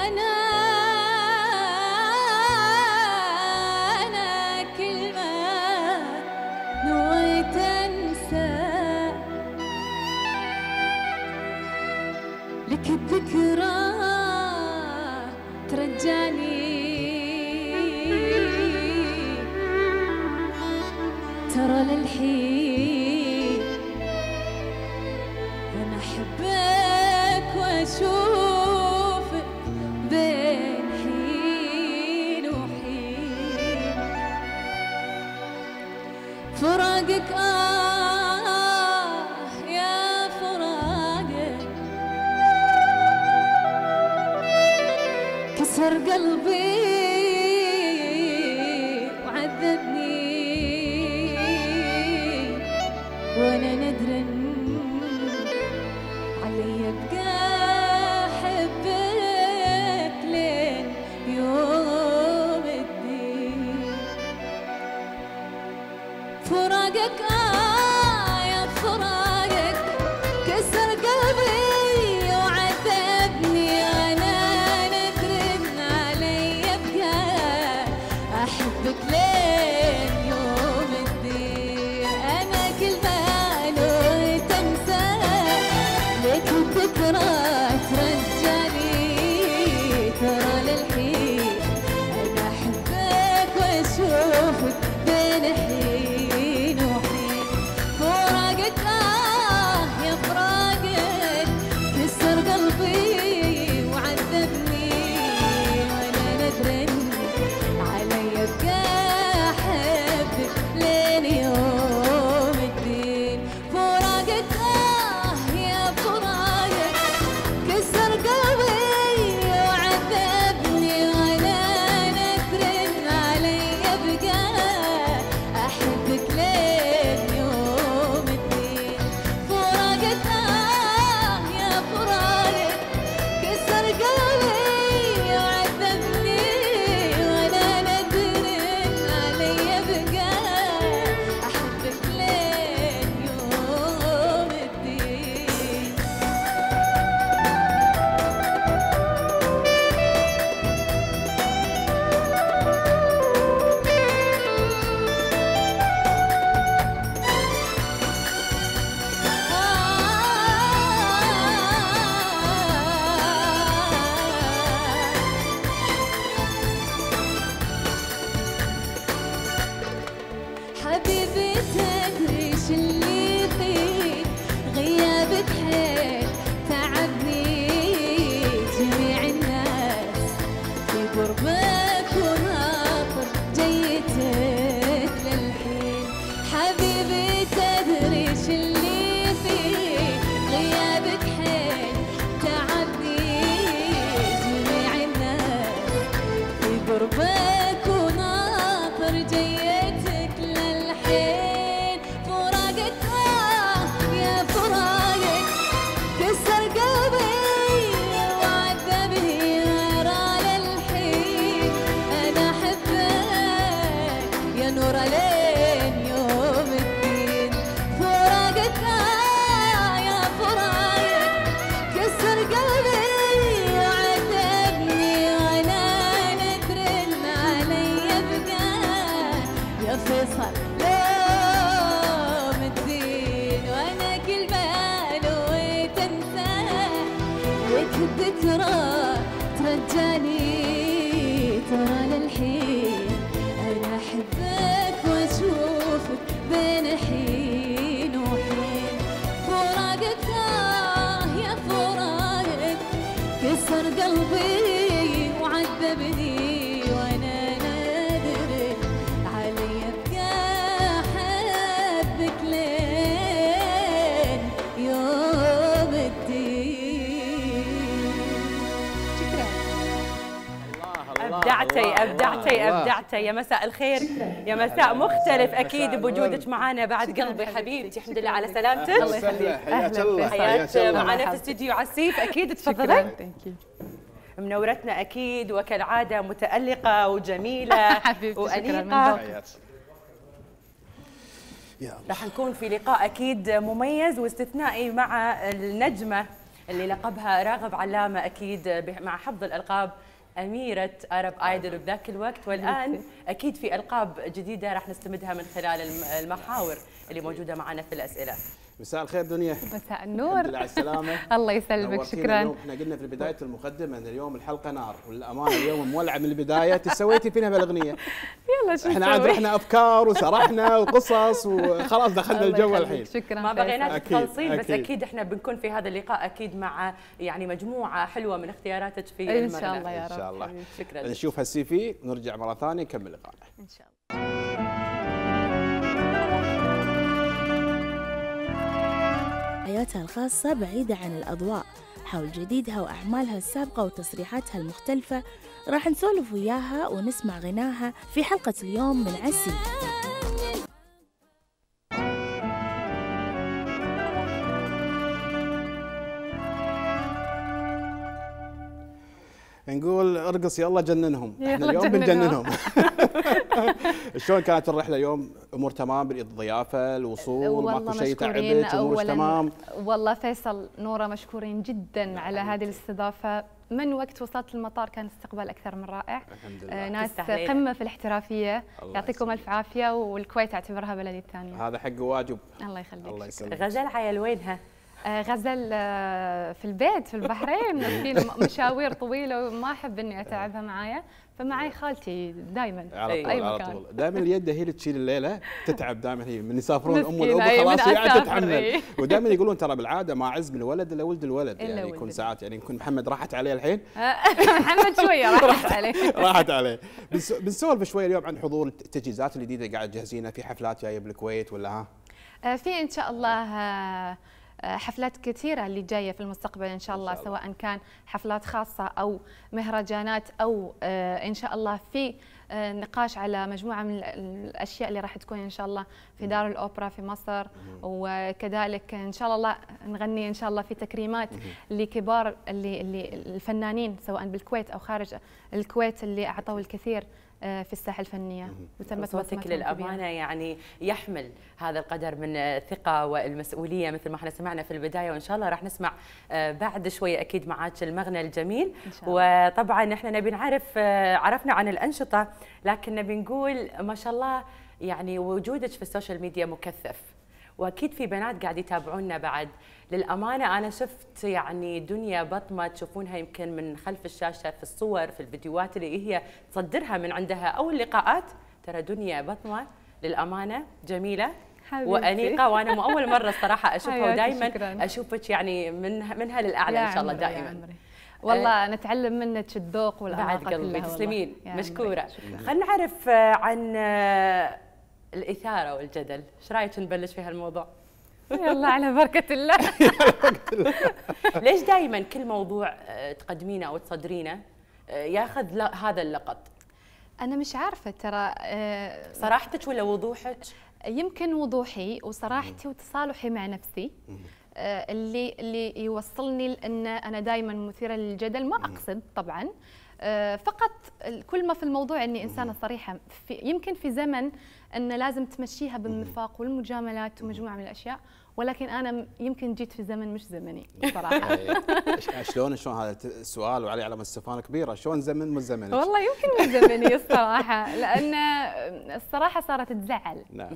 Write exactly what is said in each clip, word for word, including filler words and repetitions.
أنا أنا كل ما نويت أنسى لك الذكرى ترجعني، ترى للحين أنا أحبك وأشوفك بين حين وحين. فراقك آه يا فراقك كسر قلبي وعذبني، وانا ندرا علي ابقى احبك لين يوم الدين. فراقك آه يا فراقك كسر قلبي وعذبني، انا ندرا علي ابقى احبك لين يوم الدين. انا كل ما نويت انسى لك الذكرى ترجعني، ترى للحين انا احبك واشوفك بين حين وحين. فراقك آه يا فراقك كسر قلبي وعذبني، وانا ندرا علي ابقى احبك لين يوم الدين. فراقك آه يا فراقك كسر قلبي وعذبني، وانا ندرا علي ابقى احبك لين يوم الدين. فراقك آه يا فراقك كسر قلبي وعذبني، وانا ندرا علي ابقى احبك لين يوم الدين. حبيبي تدري شلي فيك غيابك حيل تعبني، جميع الناس في قربك وناطر جيتك للحين. حبيبي تدري شلي فيك غيابك حيل تعبني، جميع الناس في قربك وناطر جيتك للحين. فراقك آه يا فراقك كسر قلبي وعذبني، ورا للحين انا احبك يا نور لين يوم الدين. فراقك آه يا فراقك كسر قلبي وعذبني، وانا ندرا علي ابقى يا فيصل يوم الدين. وانا كل ما نويت انسى لك الذكرى ترجعني، ترى للحين انا احبك واشوفك بين حين وحين. فراقك آه يا فراقك كسر قلبي وعذبني، وانا نادر علي ابقى احبك لين يوم الدين. شكرا. ابدعتي ابدعتي ابدعتي. يا مساء الخير، يا مساء مختلف اكيد بوجودك معانا بعد قلبي حبيبتي. الحمد لله على سلامتك. الله يخليك. حياك الله. حياك معنا في استديو عسيف. اكيد تفضلي. ثانك منورتنا اكيد وكالعاده متالقه وجميله حبيبتي وانيقه. يا الله. راح نكون في لقاء اكيد مميز واستثنائي مع النجمه اللي لقبها راغب علامه اكيد مع حفظ الالقاب أميرة أرب آيدل بذاك الوقت، والآن أكيد في ألقاب جديدة راح نستمدها من خلال المحاور اللي موجودة معنا في الأسئلة. مساء الخير دنيا. مساء النور. الحمد لله على السلامة. الله يسلمك، شكرا. اليوم احنا قلنا في بداية المقدمة ان اليوم الحلقة نار، والأمانة اليوم مولعة من البداية. انت سويتي فينا بالأغنية. يلا شو احنا عاد رحنا أفكار وسرحنا وقصص وخلاص دخلنا الجو الحين. شكرا. ما بغينا تخلصين، بس أكيد احنا بنكون في هذا اللقاء أكيد مع يعني مجموعة حلوة من اختياراتك في إن المغنى. شاء الله يا رب. إن شاء الله. شكرا. نشوف هالسي في نرجع مرة ثانية نكمل لقاءنا. إن شاء الله. حياتها الخاصة بعيدة عن الأضواء، حول جديدها وأعمالها السابقة وتصريحاتها المختلفة راح نسولف وياها ونسمع غناها في حلقة اليوم من عسي. نقول ارقص يلا جننهم، احنا اليوم بنجننهم. شلون كانت الرحله اليوم؟ امور تمام بالضيافه، الوصول، ماكو شيء تعبك؟ امورك تمام؟ والله فيصل نوره مشكورين جدا على هذه الاستضافه. من وقت وصلت المطار كان استقبال اكثر من رائع. الحمد لله. آه ناس قمه في الاحترافيه، يعطيكم الف عافيه، والكويت اعتبرها بلدي الثانيه. هذا حق واجب. الله يخليك. الله يسلمك. غزل عيل وينها؟ آه غزل آه في البيت في البحرين، في مشاوير طويله وما احب اني اتعبها معايا، فمعي خالتي دائما على طول. اي على مكان. طول دائما اليد هي اللي تشيل الليله، تتعب دائما هي من يسافرون الام مسكينة، والابو أي خلاص من هي قاعده أسافر، تتحمل. إيه. ودائما يقولون ترى بالعاده ما عز من الولد الا ولد الولد، إلا يعني ولد يكون الولد. ساعات يعني يكون محمد راحت عليه الحين. محمد شويه راحت عليه. راحت عليه. بنس- بنسولف شوي اليوم عن حضور التجهيزات الجديده قاعد تجهزينها في حفلات جايه بالكويت ولا ها؟ آه، في ان شاء الله آه، آه، حفلات كثيرة اللي جاية في المستقبل إن شاء الله, إن شاء الله. سواء كان حفلات خاصة أو مهرجانات أو آه، إن شاء الله في آه، نقاش على مجموعة من الأشياء اللي راح تكون إن شاء الله في دار الأوبرا في مصر، وكذلك إن شاء الله نغني إن شاء الله في تكريمات لكبار اللي اللي الفنانين سواء بالكويت أو خارج الكويت اللي أعطوا الكثير في الساحه الفنيه. وتمت صوتك للامانه يعني يحمل هذا القدر من الثقه والمسؤوليه مثل ما احنا سمعنا في البدايه، وان شاء الله راح نسمع بعد شويه اكيد معاك المغنى الجميل. وطبعا احنا نبي نعرف، عرفنا عن الانشطه، لكن نبي نقول ما شاء الله يعني وجودك في السوشيال ميديا مكثف، واكيد في بنات قاعد يتابعونا بعد. للامانه انا شفت يعني دنيا بطمه تشوفونها يمكن من خلف الشاشه في الصور في الفيديوهات اللي هي تصدرها من عندها او اللقاءات. ترى دنيا بطمه للامانه جميله حبيبتي. وانيقه، وانا مو اول مره الصراحه اشوفها، ودائما شكراً. اشوفك يعني من منها للاعلى ان شاء الله دائما. والله أه نتعلم منك الذوق والاناقه بعد قلبي. تسلمين، مشكوره. خلينا نعرف عن الاثاره والجدل، ايش رايك نبلش في هالموضوع؟ يلا على بركة الله. ليش دائما كل موضوع تقدمينه او تصدرينه ياخذ هذا اللقط؟ انا مش عارفه ترى. صراحتك ولا وضوحك؟ يمكن وضوحي وصراحتي وتصالحي مع نفسي اللي اللي يوصلني لان انا دائما مثيره للجدل. ما اقصد طبعا، فقط كل ما في الموضوع اني انسانه صريحه. في يمكن في زمن ان لازم تمشيها بالمفاق والمجاملات ومجموعه من الاشياء، ولكن انا يمكن جيت في زمن مش زمني صراحه. شلون شلون هذا السؤال وعليه علامه استفهام كبيره، شلون زمن مو زمنك؟ والله يمكن مو زمني الصراحه، لان الصراحه صارت تزعل. نعم.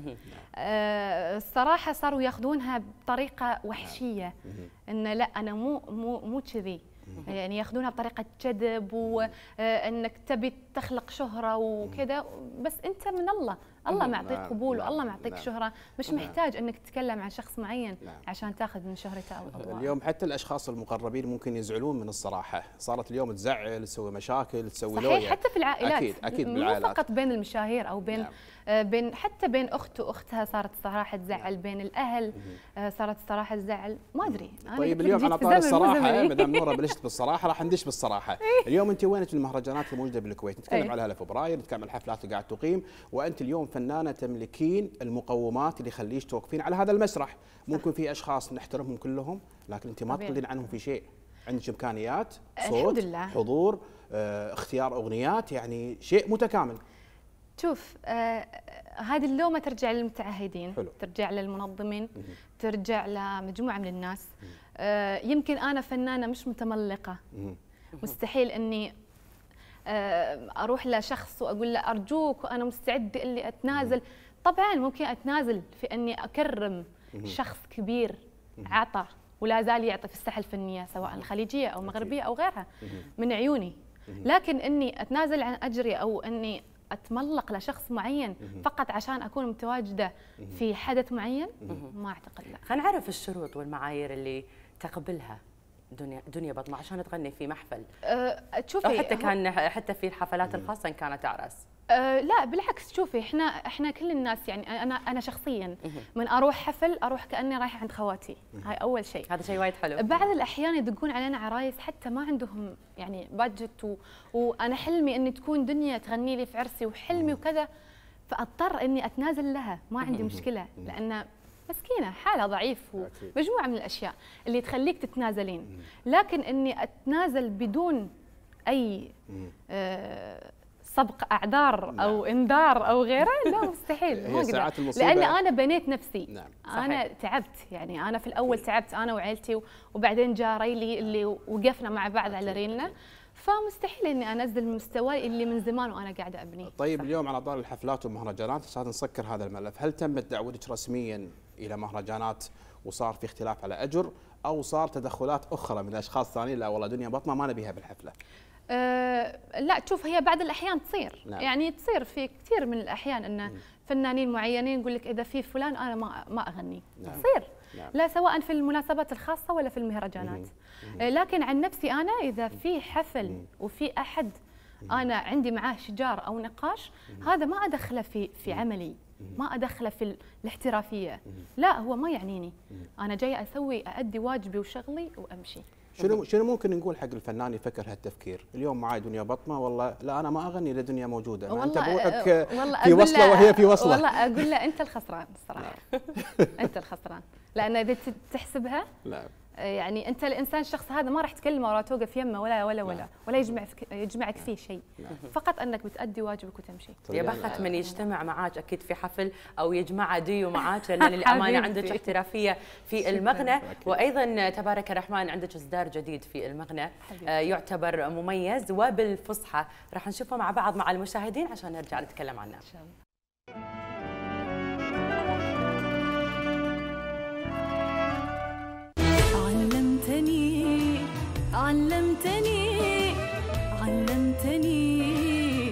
الصراحه صاروا ياخذونها بطريقه وحشيه، ان لا انا مو مو مو كذي، يعني ياخذونها بطريقه جذب وانك تبي تخلق شهره وكذا، بس انت من الله، الله معطيك قبول والله معطيك شهره، مش محتاج انك تتكلم عن شخص معين عشان تاخذ من شهرته او اضواءه. اليوم حتى الاشخاص المقربين ممكن يزعلون من الصراحه، صارت اليوم تزعل، تسوي مشاكل، تسوي لويا. صحيح، حتى في العائلات. اكيد اكيد بالعائلات، مو فقط بين المشاهير او بين نعم. بين حتى بين اخت واختها صارت الصراحه تزعل، بين الاهل صارت الصراحه تزعل، ما ادري. طيب اليوم على طاري الصراحه ما دام نوره بلشت بالصراحه راح ندش بالصراحه. اليوم انت وينك المهرجانات الموجوده بالكويت؟ نتكلم على هلا فبراير، نتكلم عن الحفلات اللي قاعد تقيم، وانت اليوم فنانه تملكين المقومات اللي يخليش توقفين على هذا المسرح. ممكن في اشخاص نحترمهم كلهم، لكن انت ما تقولين عنهم في شيء. عندك امكانيات، صوت، حضور، اه اختيار اغنيات، يعني شيء متكامل. شوف، آه هذه اللومه ترجع للمتعهدين، حلو. ترجع للمنظمين، ترجع لمجموعه من الناس. آه يمكن انا فنانه مش متملقه، مستحيل اني آه اروح لشخص واقول له ارجوك وانا مستعده اني اتنازل. طبعا ممكن اتنازل في اني اكرم شخص كبير عطى ولا زال يعطي في الساحه الفنيه سواء الخليجيه او المغربيه او غيرها من عيوني، لكن اني اتنازل عن اجري او اني اتملق لشخص معين فقط عشان اكون متواجده في حدث معين، ما اعتقد. لا، خلينا نعرف الشروط والمعايير اللي تقبلها دنيا دنيا بطمة عشان تغني في محفل. أه تشوفي، او حتى كان حتى في الحفلات الخاصه ان كانت اعراس. أه لا بالعكس، شوفي احنا احنا كل الناس يعني انا انا شخصيا من اروح حفل اروح كاني رايحه عند خواتي، هاي اول شيء. هذا شيء وايد حلو. بعض الاحيان يدقون علينا عرايس حتى ما عندهم يعني بادجت و... وانا حلمي اني تكون دنيا تغني لي في عرسي وحلمي وكذا، فاضطر اني اتنازل لها، ما عندي مشكله لان مسكينه حالها ضعيف ومجموعه من الاشياء اللي تخليك تتنازلين، لكن اني اتنازل بدون اي آه سبق اعذار او انذار او غيره، لا مستحيل، ما اقدر، لان انا بنيت نفسي. نعم. انا تعبت، يعني انا في الاول تعبت انا وعائلتي، وبعدين جاء ريلي اللي وقفنا مع بعض على ريلنا، فمستحيل اني انزل مستواي اللي من زمان وانا قاعده ابنيه. طيب صح. اليوم على طار الحفلات والمهرجانات عشان نسكر هذا الملف، هل تمت دعوتك رسميا الى مهرجانات وصار في اختلاف على اجر، او صار تدخلات اخرى من اشخاص ثانيين لا والله دنيا بطمه ما نبيها بالحفله؟ أه لا تشوف، هي بعض الاحيان تصير. نعم. يعني تصير في كثير من الاحيان ان فنانين معينين يقول لك اذا في فلان انا ما ما اغني. نعم. تصير. نعم. لا سواء في المناسبات الخاصه ولا في المهرجانات. أه لكن عن نفسي انا اذا في حفل وفي احد انا عندي معاه شجار او نقاش، هذا ما ادخله في في عملي، ما ادخله في الاحترافيه، لا هو ما يعنيني، انا جايه اسوي اادي واجبي وشغلي وامشي. شنو شنو ممكن نقول حق الفنان يفكر هالتفكير؟ اليوم معاي دنيا بطمه، والله لا انا ما اغني الا دنيا موجوده، ما انت بروحك في وصله وهي في وصله. والله اقول له انت الخسران الصراحه. انت الخسران، لان اذا تحسبها لا يعني انت الانسان الشخص هذا ما راح تكلمه ولا توقف يمه ولا ولا ولا ولا يجمع يجمعك فيه شيء، فقط انك بتأدي واجبك وتمشي. يا بخت من يجتمع معاك اكيد في حفل او يجمع ديو معاك، لان للامانه عندك احترافيه في المغنى، وايضا تبارك الرحمن عندك اصدار جديد في المغنى آه يعتبر مميز وبالفصحى، راح نشوفه مع بعض مع المشاهدين عشان نرجع نتكلم عنه ان شاء الله. علمتني علمتني علمتني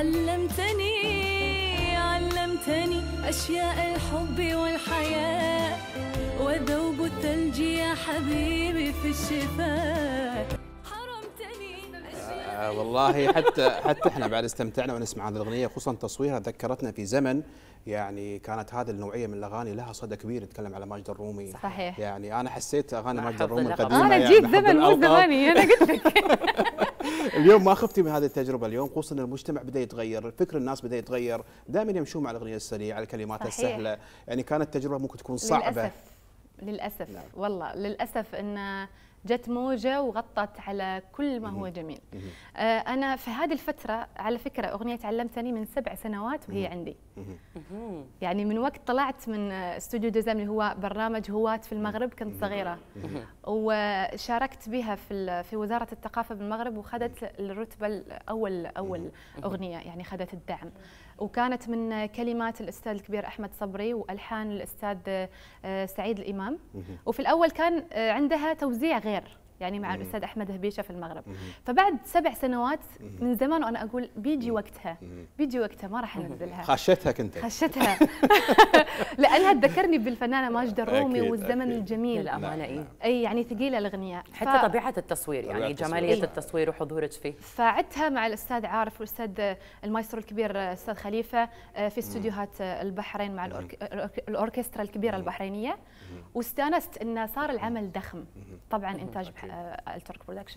علمتني علمتني أشياء الحب والحياة وذوب الثلج يا حبيبي في الشفاء. حرمتني آه والله حتى حتى احنا بعد استمتعنا ونسمع هذه الاغنيه، خصوصا تصويرها ذكرتنا في زمن يعني كانت هذه النوعيه من الاغاني لها صدى كبير، نتكلم على ماجد الرومي. صحيح. يعني انا حسيت اغاني ماجد الرومي القديمه انا جيت يعني زمن مو زماني انا قلت لك. اليوم ما خفتي من هذه التجربه اليوم، خصوصا المجتمع بدا يتغير، فكر الناس بدا يتغير، دائما يمشون مع الاغنيه السريعه، الكلمات صحيح. السهله، يعني كانت تجربه ممكن تكون صعبه. للاسف للاسف لا. والله للاسف ان جت موجة وغطت على كل ما هو جميل. آه أنا في هذه الفترة على فكرة أغنية علمتني من سبع سنوات وهي عندي. يعني من وقت طلعت من استوديو دوزام اللي هو برنامج هواة في المغرب كنت صغيرة، وشاركت بها في في وزارة الثقافة بالمغرب، وخذت الرتبة الأول أول أغنية، يعني خذت الدعم، وكانت من كلمات الأستاذ الكبير أحمد صبري وألحان الأستاذ سعيد الإمام. وفي الأول كان عندها توزيع غير يعني مع الاستاذ احمد هبيشه في المغرب. فبعد سبع سنوات من زمان وانا اقول بيجي وقتها، بيجي وقتها ما راح انزلها. خشتها كنت خشتها لانها تذكرني بالفنانه ماجده الرومي والزمن أكيد. الجميل للامانه. اي اي يعني ثقيله الاغنيه، حتى ف... طبيعه التصوير يعني جماليه إيه؟ التصوير وحضورك فيه. فعدتها مع الاستاذ عارف والاستاذ المايسترو الكبير الاستاذ خليفه في استديوهات البحرين مع الأورك... الاوركسترا الكبيره البحرينيه، واستانست انه صار العمل ضخم طبعا انتاج الترك برودكشن.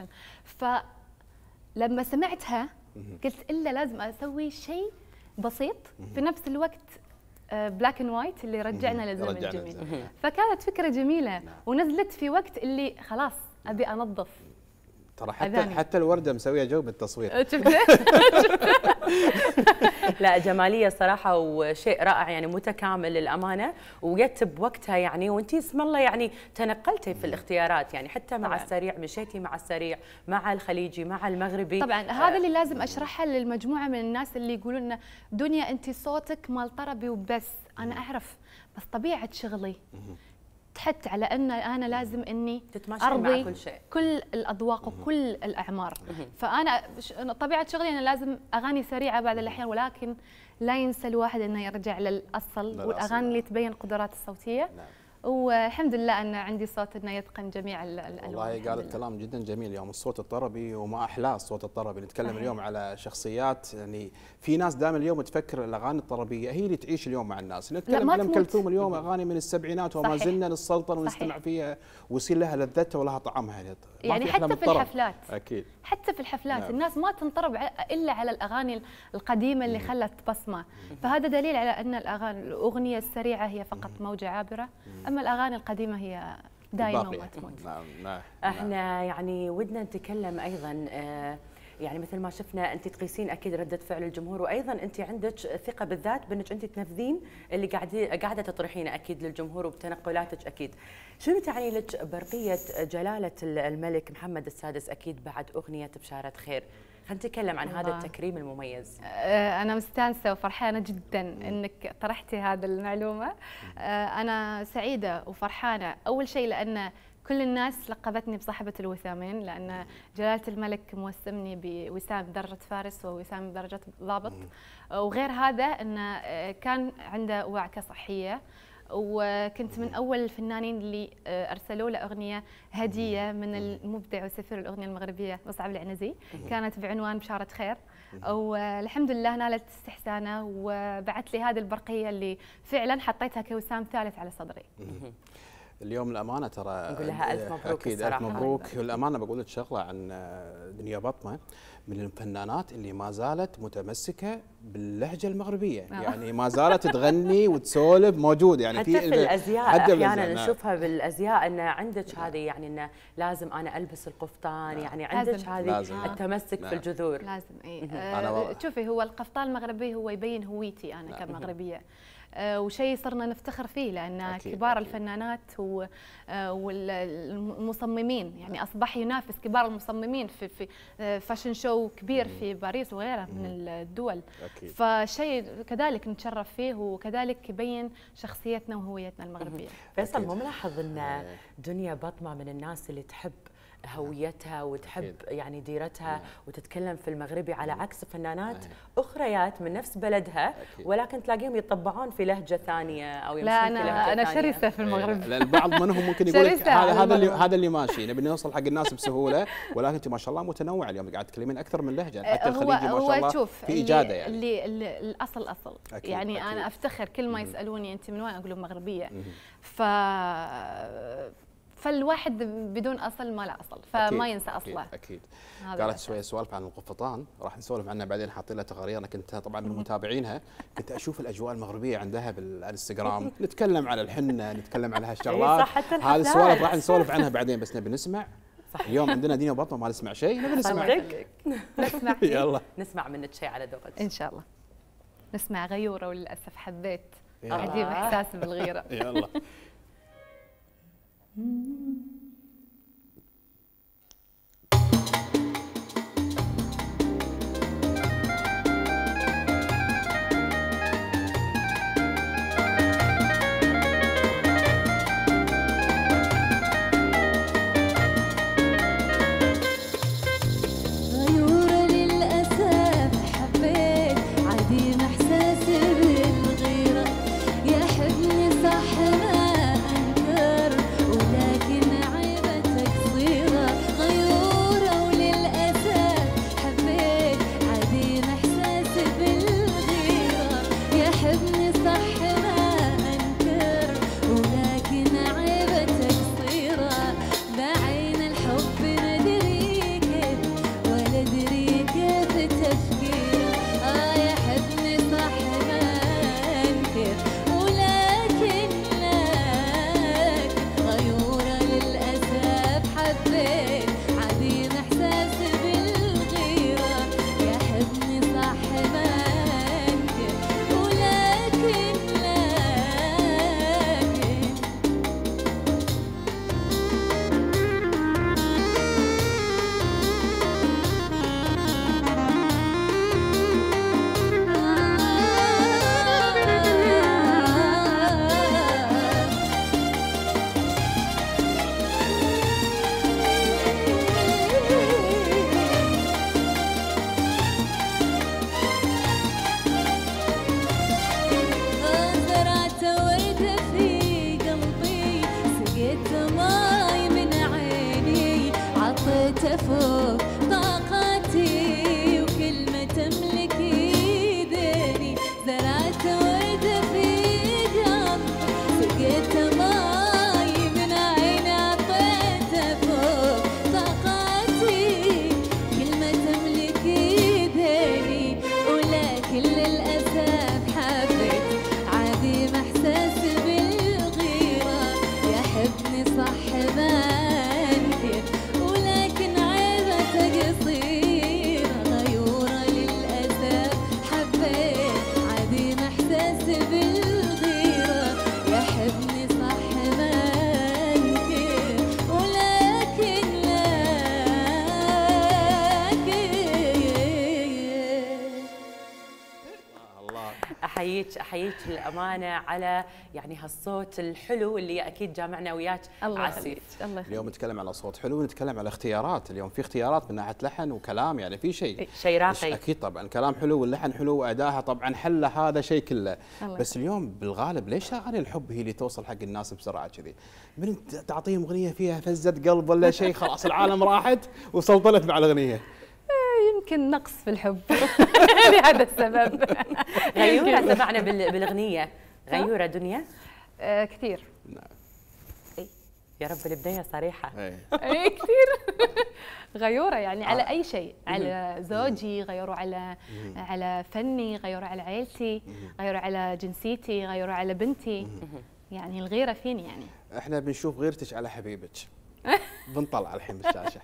فلما سمعتها قلت الا لازم اسوي شيء بسيط في نفس الوقت بلاك اند وايت اللي رجعنا للزمن الجميل. فكانت فكره جميله ونزلت في وقت اللي خلاص ابي انظف. ترى حتى أذاني. حتى الورده مسويه جو بالتصوير. شفت لا جماليه صراحه وشيء رائع يعني متكامل للامانه، وجت بوقتها يعني، وانت اسم الله يعني تنقلتي في الاختيارات يعني حتى مع طبعًا. السريع مشيتي مع السريع مع الخليجي مع المغربي. طبعا هذا اللي لازم اشرحه للمجموعه من الناس اللي يقولون لنا دنيا انت صوتك مال طربي وبس. انا اعرف بس طبيعه شغلي تحت على ان انا لازم اني ارضي كل شيء، كل الاذواق وكل الاعمار. فانا طبيعه شغلي انا لازم اغاني سريعه بعض الاحيان، ولكن لا ينسى الواحد انه يرجع للاصل والاغاني اللي تبين القدرات الصوتيه. نعم. والحمد لله ان عندي صوت انه يتقن جميع الالوان. والله قالت كلام جدا جميل اليوم، الصوت الطربي وما احلاه الصوت الطربي. نتكلم صحيح. اليوم على شخصيات، يعني في ناس دائما اليوم تفكر الاغاني الطربيه هي اللي تعيش اليوم مع الناس. نتكلم على ام كلثوم اليوم اغاني من السبعينات وما زلنا نسلطن ونستمع فيها ويصير لها لذتها ولها طعمها. يعني حتى في الحفلات اكيد حتى في الحفلات نعم. الناس ما تنطرب الا على الاغاني القديمه اللي خلت بصمه. فهذا دليل على ان الاغاني الاغنيه السريعه هي فقط موجه عابره، اما الاغاني القديمه هي دائما وما تموت. نعم نعم. احنا يعني ودنا نتكلم ايضا آه يعني مثل ما شفنا انت تقيسين اكيد رده فعل الجمهور، وايضا انت عندك ثقه بالذات بانك انت تنفذين اللي قاعده قاعده تطرحينه اكيد للجمهور وبتنقلاتك اكيد. شنو تعني لك برقيه جلاله الملك محمد السادس اكيد بعد اغنيه بشاره خير؟ خلينا نتكلم عن هذا التكريم المميز. أنا مستانسه وفرحانه جدا انك طرحتي هذه المعلومه. انا سعيده وفرحانه اول شيء لان كل الناس لقبتني بصاحبة الوسامين، لأن جلالة الملك موسمني بوسام درجة فارس ووسام درجة ضابط. وغير هذا أنه كان عنده وعكة صحية، وكنت من أول الفنانين اللي أرسلوا له أغنية هدية من المبدع وسفير الأغنية المغربية مصعب العنزي، كانت بعنوان بشارة خير، والحمد لله نالت استحسانه وبعث لي هذه البرقية اللي فعلا حطيتها كوسام ثالث على صدري. اليوم الامانه ترى نقول لها الف مبروك. اكيد الف مبروك. والامانه بقول لك شغله عن دنيا بطمه، من الفنانات اللي ما زالت متمسكه باللهجه المغربيه. آه. يعني ما زالت تغني وتسولف موجود يعني حتى في, في الازياء احيانا نشوفها بالازياء ان عندك هذه يعني انه لازم انا البس القفطان. يعني عندك هذه التمسك في الجذور. لازم اي آه شوفي هو القفطان المغربي هو يبين هويتي انا كمغربيه، وشيء صرنا نفتخر فيه لأن أكيد كبار أكيد. الفنانات والمصممين يعني أصبح ينافس كبار المصممين في في فاشن شو كبير في باريس وغيرها من الدول. أكيد. فشيء كذلك نتشرف فيه وكذلك يبين شخصيتنا وهويتنا المغربية. فيصل مو ملاحظ أن دنيا بطمة من الناس اللي تحب هويتها وتحب أكيد. يعني ديرتها أكيد. وتتكلم في المغربي على عكس فنانات أكيد. اخريات من نفس بلدها أكيد. ولكن تلاقيهم يطبعون في لهجه ثانيه او يمشون لا في لهجه انا ثانيه. شرسه في المغرب. لا البعض منهم ممكن يقول لك هذا هذا اللي هذا اللي ماشي نبي نوصل حق الناس بسهوله، ولكن انت ما شاء الله متنوع اليوم قاعد تتكلمين اكثر من لهجه حتى الخليجي ما شاء الله في اجاده يعني اللي, اللي الاصل اصل أكيد. يعني أكيد. انا افتخر كل ما يسالوني انت من وين اقول لهم مغربيه. ف فالواحد بدون اصل ما له اصل، فما أكيد ينسى اصله. اكيد, أكيد. قالت شويه سوالف عن القفطان راح نسولف عنها بعدين، حاطين لها تقارير انا كنت طبعا من متابعينها، كنت اشوف الاجواء المغربيه عندها بالانستغرام، نتكلم على الحنه نتكلم على هالشغلات، هذه السوالف راح نسولف عنها بعدين، بس نبي نسمع. صح. اليوم عندنا دينا بطمه ما نسمع شيء، نبي نسمع. نسمع يلا نسمع منك شيء على ذوقك ان شاء الله. نسمع غيوره وللاسف حبيت عجيب احساس بالغيره. يلا يا حبني صح ما انكر ولكن فوق طاقاتي، وكل ما تملكي ديري زرعت ورد في قلب، سقيت ماي من عين عطيته فوق طاقاتي، كل ما تملكي ديري ولكن للأسف حبيت عادي ما احساس بالغيرة، يحبني صح ما انكر ولكن عيبته قصيرة، غيورة للأسف حبيت عادي ما احساس بالغيرة، يحبني صح ما انكر ولكن لكن الله. احييك احييك للامانه على يعني هالصوت الحلو اللي اكيد جامعنا وياك الله عسيف. يخليك الله يخليك. اليوم نتكلم على صوت حلو، ونتكلم على اختيارات. اليوم في اختيارات من ناحيه لحن وكلام، يعني في شيء شيء راقي. اكيد طبعا، كلام حلو واللحن حلو وادائها طبعا حله هذا شيء كله. الله بس اليوم بالغالب ليش اغاني الحب هي اللي توصل حق الناس بسرعه كذي؟ من تعطيهم اغنيه فيها فزه قلب ولا شيء خلاص العالم راحت وسلطنت مع الاغنيه. يمكن نقص في الحب لهذا السبب. غيوره سمعنا بال- بالاغنيه غيوره دنيا. آه، كثير. يا رب البدايه صريحه. ايه اي كثير. غيوره يعني على اي شيء، على زوجي غيروا، على على فني غيروا، على عيلتي غيروا، على جنسيتي غيروا، على بنتي. يعني الغيره فيني يعني. احنا بنشوف غيرتك على حبيبك. بنطلع الحين بالشاشه.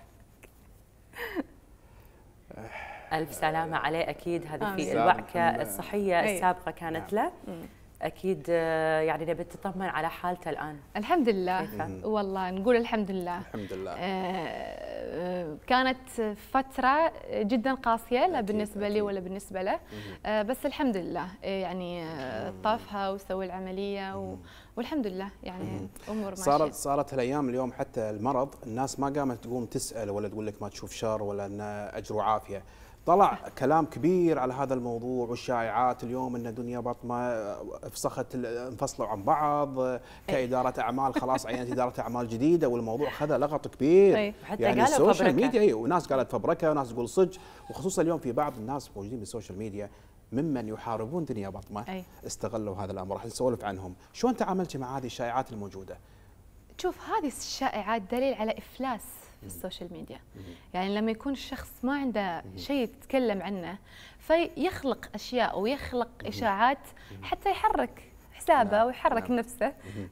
الف سلامه عليه اكيد. هذه آمين. في سلامة. الوعكه الصحيه أي. السابقه كانت له. اكيد آه، يعني نبي تطمن على حالته الان. الحمد لله. كيفه؟ والله نقول الحمد لله. الحمد لله. آه، كانت فترة جدا قاسية لا أكيد بالنسبة لي أكيد. ولا بالنسبة له. آه، بس الحمد لله آه، يعني آه، طافها وسوي العملية و- والحمد لله يعني أمور ماشية. صارت صارت هالايام اليوم حتى المرض الناس ما قامت تقوم تسال ولا تقول لك ما تشوف شر ولا ان اجر وعافيه. طلع كلام كبير على هذا الموضوع والشائعات اليوم ان دنيا بطمه فسخت انفصلوا عن بعض كاداره اعمال، خلاص عينت اداره اعمال جديده، والموضوع خذ لغط كبير. أي. وحتى يعني قالوا السوشيال فبركة. ميديا، أي، وناس قالت فبركه وناس تقول صج، وخصوصا اليوم في بعض الناس موجودين بالسوشيال ميديا ممن يحاربون دنيا بطمه أي. استغلوا هذا الامر. راح نسولف عنهم. شلون تعاملتي مع هذه الشائعات الموجوده؟ شوف، هذه الشائعات دليل على إفلاس في السوشيال ميديا. يعني لما يكون الشخص ما عنده شيء يتكلم عنه فيخلق أشياء ويخلق إشاعات حتى يحرك حسابه نعم. ويحرك نعم. نفسه.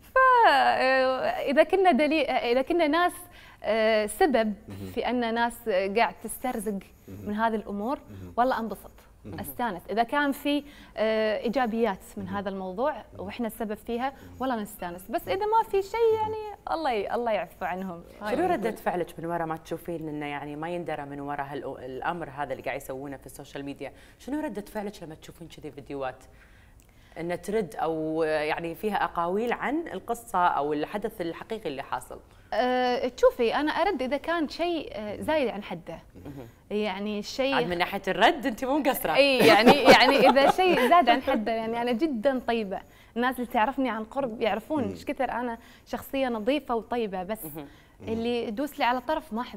فإذا كنا دليل، إذا كنا ناس آه، سبب في أن ناس قاعد تسترزق من هذه الأمور، والله أنبسط استانس. اذا كان في آه، ايجابيات من هذا الموضوع واحنا السبب فيها والله نستانس، بس اذا ما في شيء يعني الله ي... الله يعفو عنهم. شنو ردة فعلك من وراء ما تشوفين انه يعني ما يندرى من وراء هالأ- الامر هذا اللي قاعد يسوونه في السوشيال ميديا؟ شنو ردة فعلك لما تشوفين كذي فيديوهات ان ترد او يعني فيها اقاويل عن القصه او الحدث الحقيقي اللي حاصل؟ أه تشوفي، انا ارد اذا كان شيء آه، زايد عن حده، يعني عاد الشيء من ناحيه الرد انت مو مقصره. اي يعني يعني اذا شيء زاد عن حده، يعني انا جدا طيبه، الناس اللي تعرفني عن قرب يعرفون ايش كثر انا شخصيه نظيفه وطيبه، بس اللي يدوس لي على طرف ما احب.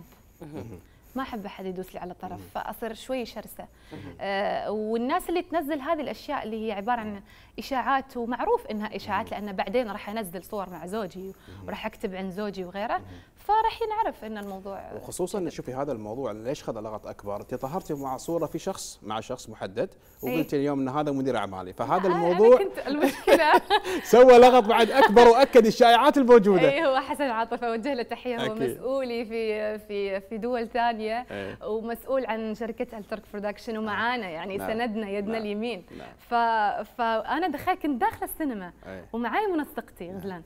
ما احب احد يدوس لي على طرف، فاصير شوي شرسه. آه والناس اللي تنزل هذه الاشياء اللي هي عباره عن اشاعات، ومعروف انها اشاعات لان بعدين راح انزل صور مع زوجي وراح اكتب عن زوجي وغيره، فراح ينعرف ان الموضوع. وخصوصا شوفي هذا الموضوع ليش خذ لغط اكبر؟ انت ظهرتي مع صوره في شخص مع شخص محدد وقلتي اليوم ان هذا مدير اعمالي، فهذا الموضوع أنا كنت المشكله سوى لغط بعد اكبر واكد الشائعات الموجوده. اي هو حسن عاطفه، اوجه له تحيه، هو أكيد. مسؤولي في في في دول ثانيه إيه. ومسؤول عن شركه الترك برودكشن ومعانا يعني نعم. سندنا يدنا نعم. اليمين. نعم. ف فانا دخلت كنت داخله السينما إيه. ومعاي منسقتي غزلان،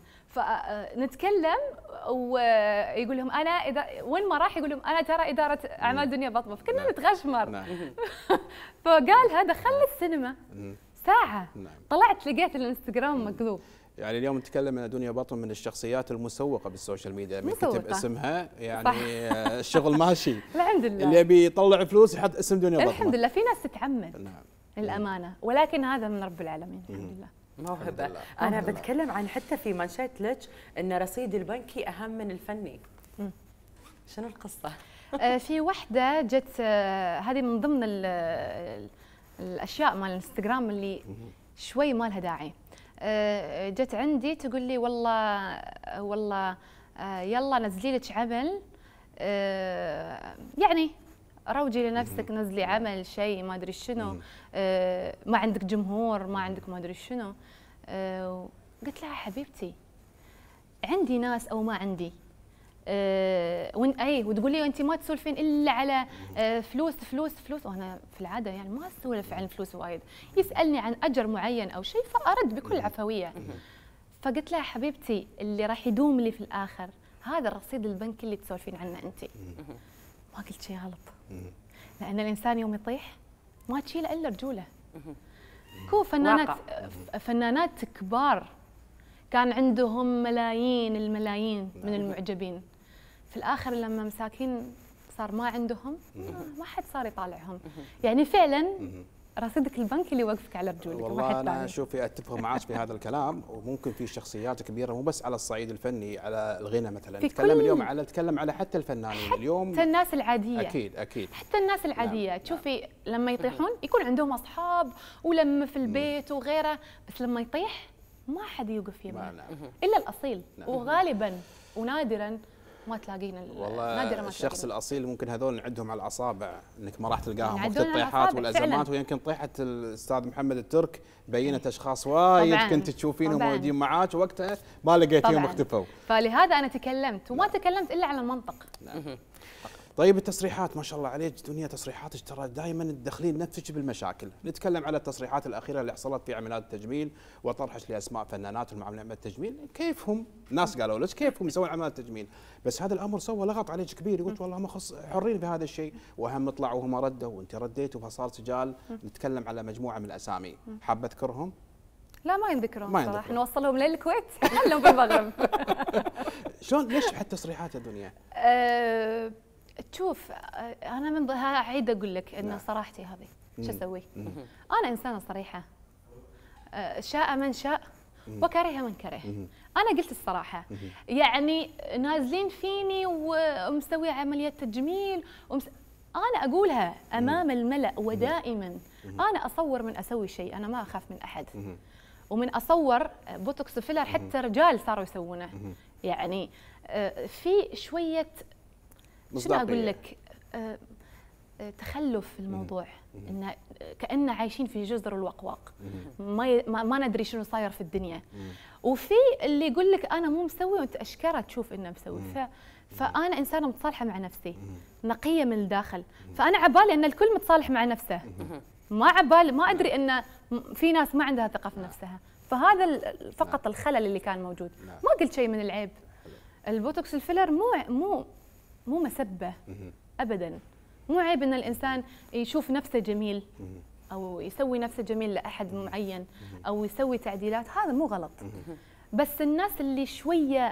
فنتكلم ويقول لهم انا اذا وين ما راح يقول لهم انا ترى اداره اعمال دنيا بطمه، فكنا نعم. نتغشمر. نعم. فقالها دخلنا السينما ساعه، نعم. طلعت لقيت الانستغرام مكذوب. يعني اليوم نتكلم ان دنيا بطم من الشخصيات المسوقه بالسوشيال ميديا، من كتب مسوقة. اسمها يعني صح. آه، الشغل ماشي. الحمد لله. اللي يبي يطلع فلوس يحط اسم دنيا بطمه. الحمد لله في ناس تتعمد نعم. للامانه، ولكن هذا من رب العالمين الحمد لله. موهبه. لله. انا بتكلم عن حتى في منشات لك ان رصيد البنكي اهم من الفني. شنو القصه؟ في وحده جت، هذه من ضمن ال ال الاشياء مال الانستغرام اللي شوي ما لها داعي. جت عندي تقول لي والله والله يلا نزلي لك عمل، يعني روجي لنفسك، نزلي عمل شيء ما ادري شنو، ما عندك جمهور، ما عندك ما ادري شنو. قلت لها حبيبتي عندي ناس او ما عندي، أه وين اي وتقول لي انت ما تسولفين الا على أه فلوس فلوس فلوس، وانا في العاده يعني ما اسولف عن الفلوس وايد، يسالني عن اجر معين او شيء فارد بكل عفويه. فقلت لها حبيبتي اللي راح يدوم لي في الاخر هذا الرصيد البنكي اللي تسولفين عنه انت. ما قلت شيء غلط، لان الانسان يوم يطيح ما تشيله الا رجوله. كو فنانات فنانات كبار كان عندهم ملايين الملايين من المعجبين، في الآخر لما مساكين صار ما عندهم ما حد صار يطالعهم. يعني فعلا رصيدك البنكي اللي يوقفك على رجولك. والله أنا شوفي أتفق معاك في هذا الكلام، وممكن في شخصيات كبيرة مو بس على الصعيد الفني، على الغنى مثلا نتكلم اليوم على نتكلم على حتى الفنانين اليوم، حتى الناس العادية. أكيد أكيد حتى الناس العادية. نعم. تشوفي لما يطيحون يكون عندهم أصحاب ولما في البيت وغيره، بس لما يطيح ما حد يوقف يمه الا الاصيل. نعم. وغالبا ونادرا ما تلاقين والله نادرا ما الشخص تلاقين. الاصيل ممكن هذول نعدهم على الاصابع، انك ما راح تلقاهم وقت الطيحات والازمات. ويمكن طيحه الاستاذ محمد الترك بينت اشخاص وايد كنت تشوفينهم موجودين معاك وقتها ما لقيتيهم اختفوا. فلهذا انا تكلمت وما تكلمت الا على المنطق. نعم. طيب التصريحات ما شاء الله عليك دنيا، تصريحاتك ترى دائما تدخلين نفسك بالمشاكل. نتكلم على التصريحات الاخيره اللي حصلت في عمليات التجميل وطرحك لاسماء فنانات المعامله عمليات التجميل، كيفهم ناس قالوا لك كيفهم يسوون عمليات التجميل، بس هذا الامر سوى لغط عليك كبير. قلت والله ما خص حرين بهذا الشيء، وهم طلعوا وهم ردوا وانت رديتوا فصار سجال. نتكلم على مجموعه من الاسامي، حابه اذكرهم؟ لا ما ينذكرون صراحه، نوصلهم للكويت خلهم بالمغرب. شلون ليش هالتصريحات يا دنيا؟ أه شوف انا من ضها اعيد اقول لك ان صراحتي هذه شو اسوي؟ انا انسانه صريحه، شاء من شاء وكره من كره. انا قلت الصراحه، يعني نازلين فيني ومسوي عمليات تجميل ومس... انا اقولها امام الملأ ودائما. انا اصور من اسوي شيء، انا ما اخاف من احد، ومن اصور بوتوكس فيلر حتى رجال صاروا يسوونه. يعني في شويه شنو اقول لك، أه تخلف في الموضوع، ان كأننا عايشين في جزر الوقواق، ما, ي... ما ما ندري شنو صاير في الدنيا. وفي اللي يقول لك انا مو مسوي وانت اشكره تشوف انه مسوي. ف... فانا انسانه متصالحه مع نفسي، نقيه من الداخل. فانا عبالي ان الكل متصالح مع نفسه، ما عبالي ما ادري ان في ناس ما عندها ثقه في نفسها. فهذا فقط الخلل اللي كان موجود. ما قلت شيء من العيب. البوتوكس الفيلر مو مو مو مسبه ابدا، مو عيب ان الانسان يشوف نفسه جميل او يسوي نفسه جميل لاحد معين او يسوي تعديلات، هذا مو غلط. بس الناس اللي شويه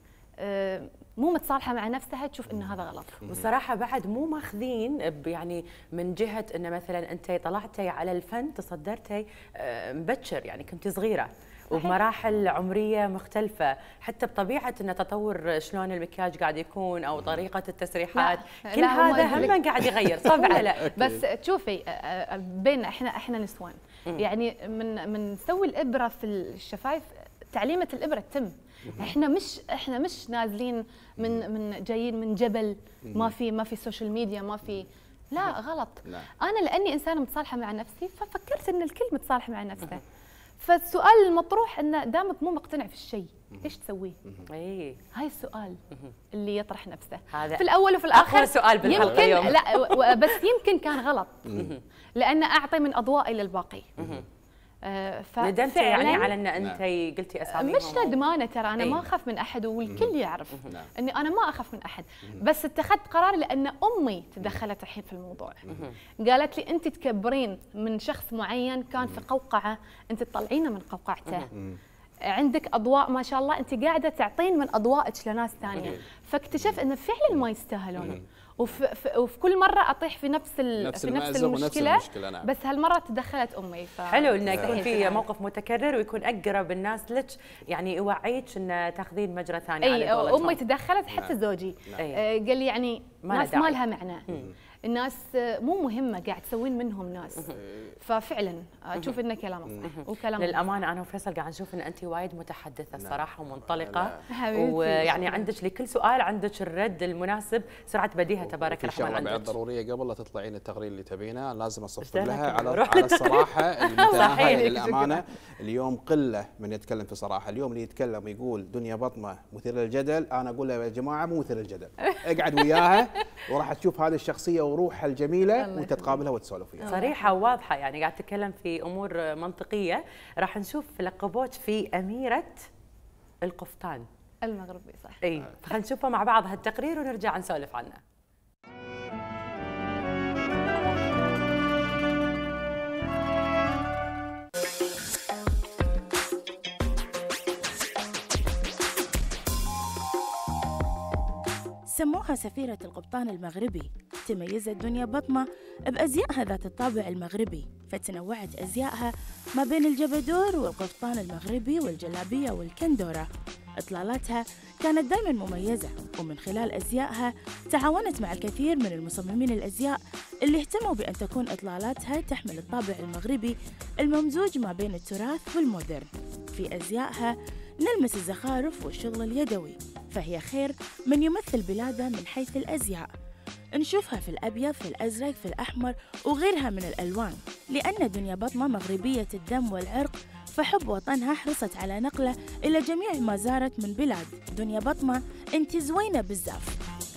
مو متصالحه مع نفسها تشوف ان هذا غلط. بصراحه بعد مو ماخذين يعني من جهه ان مثلا انت طلعتي على الفن تصدرتي مبكر، يعني كنت صغيره وبمراحل عمريه مختلفه، حتى بطبيعه ان تطور شلون المكياج قاعد يكون او طريقه التسريحات، لا كل لا هذا هم قاعد يغير طبعا. لا بس تشوفي بين احنا احنا نسوان، يعني من من نسوي الابره في الشفايف، تعليمه الابره تتم. احنا مش احنا مش نازلين من من جايين من جبل ما في ما في سوشيال ميديا ما في، لا غلط. لا. انا لاني انسانه متصالحه مع نفسي ففكرت ان الكل متصالح مع نفسه. فالسؤال المطروح انه دامك مو مقتنع في الشيء ليش تسويه؟ اي هاي السؤال اللي يطرح نفسه هذا في الاول وفي الاخر. أقوى سؤال بالحلقه يمكن اليوم. لا بس يمكن كان غلط لان اعطي من اضوائي للباقي. آه ندمتي يعني على ان انت قلتي اساميهم؟ مش ندمانه، ترى انا ما اخاف من احد والكل يعرف اني انا ما اخاف من احد، بس اتخذت قرار لان امي تدخلت الحين في الموضوع. قالت لي انت تكبرين من شخص معين كان في قوقعه، انت تطلعينه من قوقعته. عندك اضواء ما شاء الله، انت قاعده تعطين من اضوائك لناس ثانيه، فاكتشف ان فعلا ما يستاهلون. وفي, وفي كل مره اطيح في نفس ال... نفس في نفس المأزق المشكله, ونفس المشكلة نعم. بس هالمره تدخلت امي. ف... حلو انه يكون في موقف متكرر ويكون اقرب الناس لك، يعني يوعيك ان تاخذين مجرى ثاني أي على قولتهم. امي تدخلت حتى نعم. زوجي نعم. آه قال لي يعني ما ناس لها ما داعي. لها معنى، الناس مو مهمه قاعد تسوين منهم ناس. ففعلا اشوف انه كلامه صح وكلامه للامانه انا وفيصل قاعد نشوف ان انت وايد متحدثه الصراحه ومنطلقه، حبيبتي. ويعني عندك لكل سؤال عندك الرد المناسب، سرعه بديهه تبارك في الرحمن شغله بعد عندك. ضروريه قبل لا تطلعين التقرير اللي تبينه لازم اصفق اشتغلك لها على روح. على الصراحه المتناهيه صحيح. للامانه. اليوم قله من يتكلم في صراحه، اليوم اللي يتكلم ويقول دنيا بطمه مثير للجدل، انا اقول له يا جماعه مو مثير للجدل، اقعد وياها وراح تشوف هذه الشخصيه وروحها الجميله وانت تقابلها وتسولف وياها. صريحه وواضحه، يعني قاعد تتكلم في امور منطقيه. راح نشوف لقبوك في اميره القفطان المغربي صح. اي، فخلينا نشوفه مع بعض هالتقرير ونرجع نسولف عنه. سموها سفيرة القبطان المغربي. تميزت دنيا بطمة بأزيائها ذات الطابع المغربي، فتنوعت أزيائها ما بين الجبدور والقفطان المغربي والجلابية والكندورة. إطلالاتها كانت دائما مميزة، ومن خلال أزيائها تعاونت مع الكثير من المصممين الأزياء اللي اهتموا بأن تكون إطلالاتها تحمل الطابع المغربي الممزوج ما بين التراث والمودرن. في أزيائها نلمس الزخارف والشغل اليدوي، فهي خير من يمثل بلاده من حيث الأزياء. نشوفها في الأبيض، في الأزرق، في الأحمر وغيرها من الألوان. لأن دنيا بطمة مغربية الدم والعرق، فحب وطنها حرصت على نقله إلى جميع ما زارت من بلاد. دنيا بطمة انت زوينة بزاف.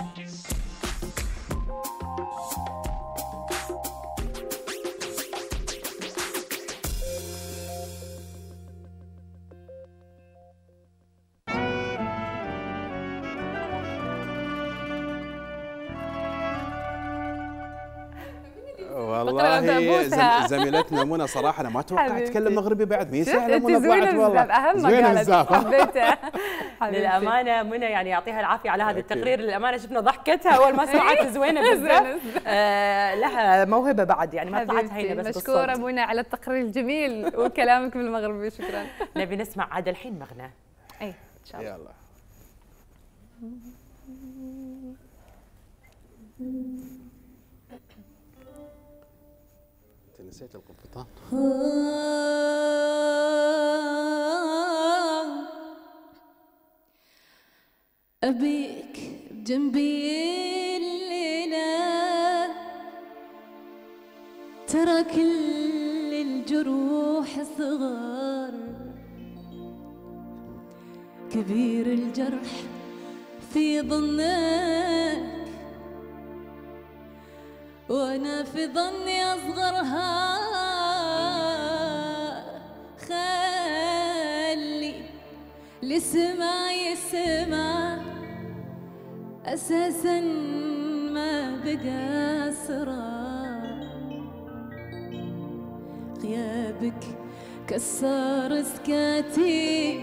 والله زم- زميلتنا منى صراحه انا ما توقعت تتكلم مغربي بعد، مين سهله منى طلعت والله اهم ما قالت حبيتها. للامانه منى يعني يعطيها العافيه على هذا التقرير، للامانه شفنا ضحكتها اول ما سمعت زوينه بزاف. آه لها موهبه بعد، يعني ما طلعت هينه بس بالصوت. مشكوره منى على التقرير الجميل وكلامك بالمغربي، شكرا. نبي نسمع عاد الحين مغنى. اي ان شاء الله. يلا انت نسيت القبطان. أبيك بجنبي الليلة، ترى كل الجروح صغار، كبير الجرح في ظنك وأنا في ظني أصغرها. خلي لسمع يسمع، أساساً ما بقى أسرار. غيابك كسر سكاتي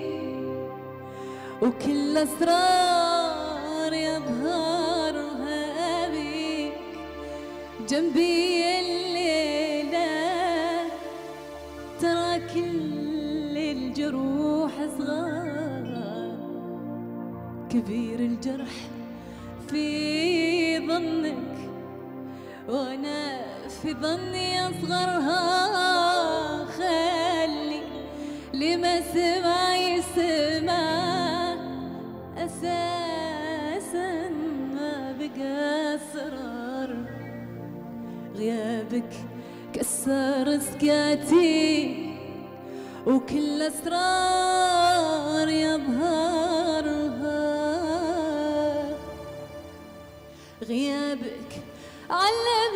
وكل أسرار يظهرها بيك جنبي الليلة. ترى كل الجروح صغار، كبير الجرح في ظنك وانا في ظني اصغرها. خلي لما سمع يسمع، اساسا ما بقى اسرار. غيابك كسر سكاتي وكل اسرار يظهرها. غيابك علم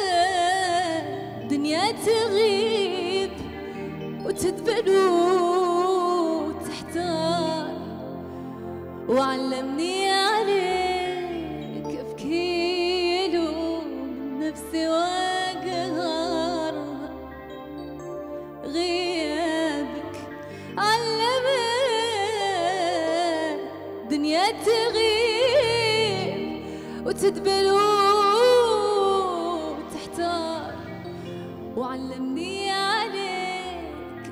دنيا تغيب وتدبل وتحتار، وعلمني عليك افكيلو من نفسي وقهرها. غيابك علم دنيا تغيب وتدبل علمني عليك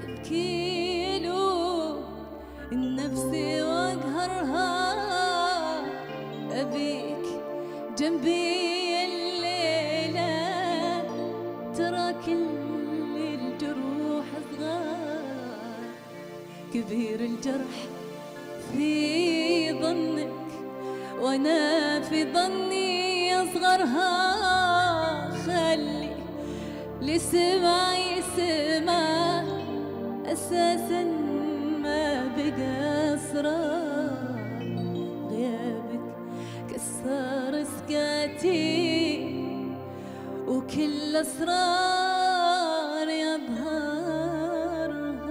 بكيلو النفس واقهرها، ابيك جنبي الليله ترى كل الجروح صغار، كبير الجرح في ظنك وانا في ظني اصغرها، خلي لسمع يسمع اساسا ما بقى اسرار، غيابك كسر سكاتي وكل اسرار يظهرها.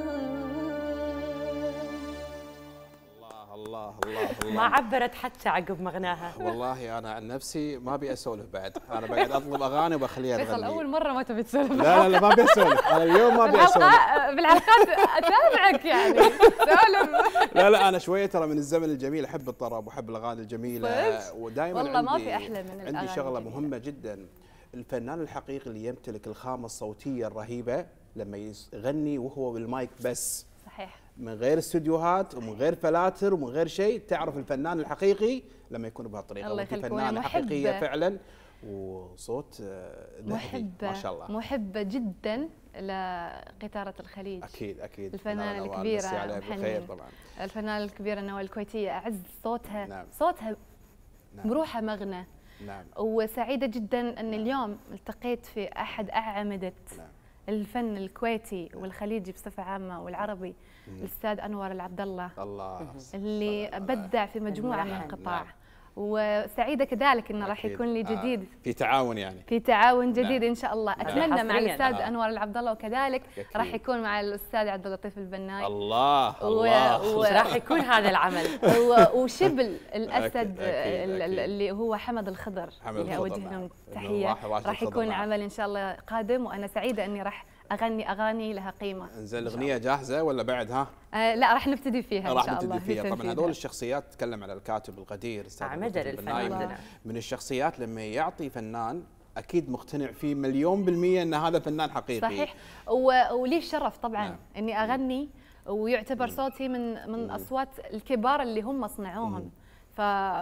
الله الله الله الله. ما عبرت حتى عقب مغناها. والله انا عن نفسي ما ابي اسولف بعد، انا بقعد اطلب اغاني وبخليها تغني. فيصل اول مره ما تبي تسولف. لا لا لا ما ابي اسولف، انا اليوم ما ابي اسولف. بالحلقات اتابعك يعني سولف. لا لا انا شويه ترى من الزمن الجميل، احب الطرب واحب الاغاني الجميله، ودائما والله عندي ما في احلى من الاغاني عندي شغله الجميلة. مهمه جدا. الفنان الحقيقي اللي يمتلك الخامه الصوتيه الرهيبه لما يغني وهو بالمايك بس، صحيح، من غير استديوهات ومن غير فلاتر ومن غير شيء، تعرف الفنان الحقيقي لما يكون بهالطريقه. الله وأنت يخليك. فنانه وأنا حقيقيه محبة. فعلا، وصوت آه، ذهبي محبه ما شاء الله. محبه جدا لقطاره الخليج. اكيد اكيد. الفنانة نوال الكبيرة مسي عليها محنين. بالخير طبعا. الفنانه الكبيره نوال الكويتيه، اعز صوتها. نعم. صوتها نعم. بروحها مغنى. نعم. وسعيده جدا ان اليوم التقيت في احد اعمده نعم. الفن الكويتي والخليجي بصفه عامه والعربي، الاستاذ انور العبد الله، الله اللي بدع في مجموعه من الملحن. القطاع. نعم. وسعيده كذلك انه راح أكيد. يكون لي جديد آه. في تعاون يعني. في تعاون جديد نعم. ان شاء الله. نعم. اتمنى مع حصرياً. الاستاذ آه. انور العبد الله، وكذلك أكيد. راح يكون مع الاستاذ عبد اللطيف البناي. الله و- الله. و- وش راح يكون هذا العمل؟ و- وشبل الاسد أكيد، أكيد، ال- ال- أكيد. اللي هو حمد الخضر، حمد اللي الخضر، اوجه نعم. لهم إنه تحيه. راح- راشد راح الخضر، يكون نعم. عمل ان شاء الله قادم، وانا سعيده اني راح اغني اغاني لها قيمه. انزين الاغنيه جاهزه ولا بعد ها؟ آه لا راح نبتدي فيها ان راح شاء الله. نبتدي في فيها. طبعا تنفيذها. هذول الشخصيات، تتكلم على الكاتب القدير استاذ عمدة لطيف للفن البناي، عندنا. من الشخصيات لما يعطي فنان اكيد مقتنع فيه مليون بالمية ان هذا فنان حقيقي. صحيح. و- ولي الشرف طبعا نعم. اني اغني ويعتبر صوتي من من اصوات الكبار اللي هم صنعوهم. ف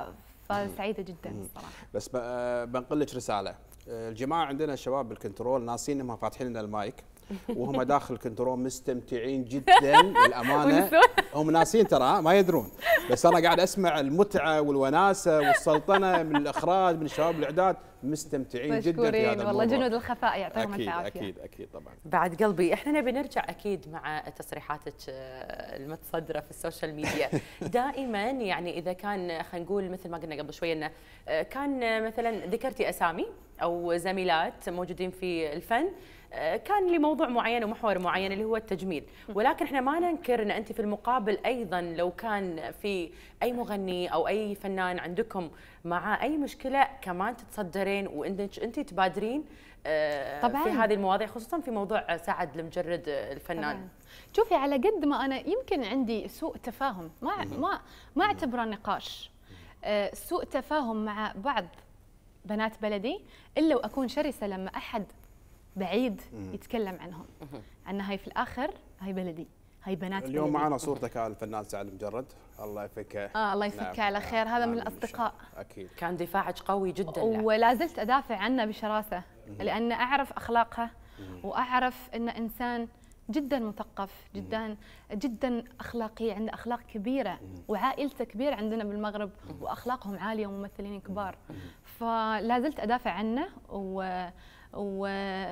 فسعيده جدا الصراحه. بس ب- آه، بنقل لك رساله. آه، الجماعه عندنا الشباب بالكنترول ناسين انهم فاتحين لنا المايك، وهم داخل الكنترول مستمتعين جدا للامانه. هم ناسين ترى ها، ما يدرون، بس انا قاعد اسمع المتعه والوناسه والسلطنه من الاخراج من الشباب الاعداد، مستمتعين جدا في هذا مشكورين الموضوع. والله، جنود الخفاء يعطيهم اكيد العافيه. اكيد اكيد طبعا. بعد قلبي، احنا نبي نرجع اكيد مع تصريحاتك آه، المتصدره في السوشيال ميديا. دائما يعني اذا كان خلينا نقول مثل ما قلنا قبل شوي انه آه، كان آه، مثلا ذكرتي اسامي او زميلات موجودين في الفن، آه، كان لموضوع معين ومحور معين اللي هو التجميل، ولكن احنا ما ننكر ان انت في المقابل ايضا لو كان في اي مغني او اي فنان عندكم مع اي مشكله كمان تتصدرين وانت انت تبادرين آه، طبعاً. في هذه المواضيع، خصوصا في موضوع سعد المجرد آه، الفنان. طبعاً. شوفي، على قد ما انا يمكن عندي سوء تفاهم، ما ما ما اعتبره نقاش، آه، سوء تفاهم مع بعض بنات بلدي، الا واكون شرسه لما احد بعيد يتكلم عنهم، ان هاي في الاخر هاي بلدي، هاي بنات اليوم بلدي. معنا صورتك على الفنان سعد المجرد، الله يفكه. اه الله يفكه على خير، هذا من آمين إن شاء الاصدقاء. الله. اكيد. كان دفاعك قوي جدا له. ولا زلت ادافع عنه بشراسه، لان اعرف اخلاقه واعرف انه انسان جدا مثقف، جدا جدا اخلاقي، عنده اخلاق كبيره، وعائلته كبيره عندنا بالمغرب واخلاقهم عاليه وممثلين كبار. فلا زلت ادافع عنه و و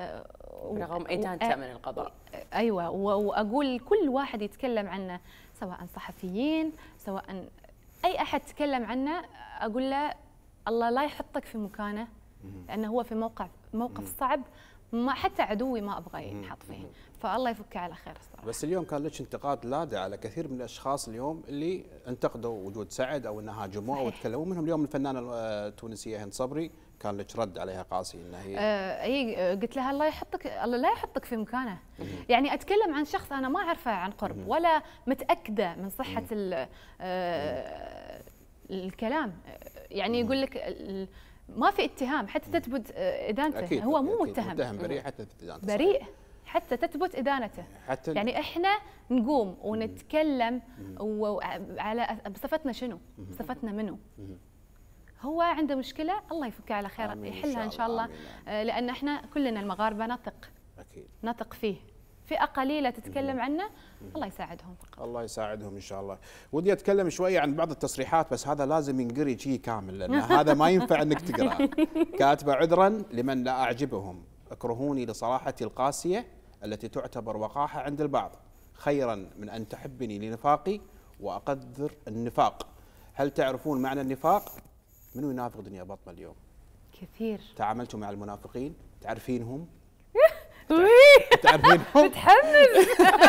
رغم ادانته من القضاء. ايوه، و- واقول كل واحد يتكلم عنه، سواء صحفيين، سواء اي احد تكلم عنه، اقول له الله لا يحطك في مكانه، لانه هو في موقع موقف صعب، ما حتى عدوي ما ابغى ينحط فيه، فالله يفكه على خير الصراحه. بس اليوم كان لك انتقاد لاذع على كثير من الاشخاص اليوم اللي انتقدوا وجود سعد او انه هاجموه او تكلموا، منهم اليوم الفنانه التونسيه هند صبري، كان لك رد عليها قاسي انه هي آه اي قلت لها الله يحطك، الله لا يحطك في مكانه. يعني اتكلم عن شخص انا ما اعرفه عن قرب ولا متاكده من صحه ال- آه الكلام، يعني يقول لك ال- ما في اتهام حتى تثبت آه، ادانته، أكيد هو مو أكيد متهم، متهم بريء حتى تثبت ادانته. بريء حتى تثبت ادانته. حتى يعني احنا نقوم ونتكلم وعلى بصفتنا شنو؟ بصفتنا منو؟ هو عنده مشكله الله يفكها على خير يحلها ان شاء الله، لان احنا كلنا المغاربه نثق اكيد نثق فيه. فئه قليله تتكلم عنه الله يساعدهم فقط. الله يساعدهم ان شاء الله. ودي اتكلم شويه عن بعض التصريحات بس هذا لازم ينقري شيء كامل لان هذا ما ينفع انك تقراه. كاتبه عذرا لمن لا اعجبهم، اكرهوني لصراحتي القاسيه التي تعتبر وقاحه عند البعض، خيرا من ان تحبني لنفاقي واقدر النفاق. هل تعرفون معنى النفاق؟ منو ينافق دنيا بطمه اليوم؟ كثير. تعاملتوا مع المنافقين؟ تعرفينهم؟ تعرفينهم؟ متحمس.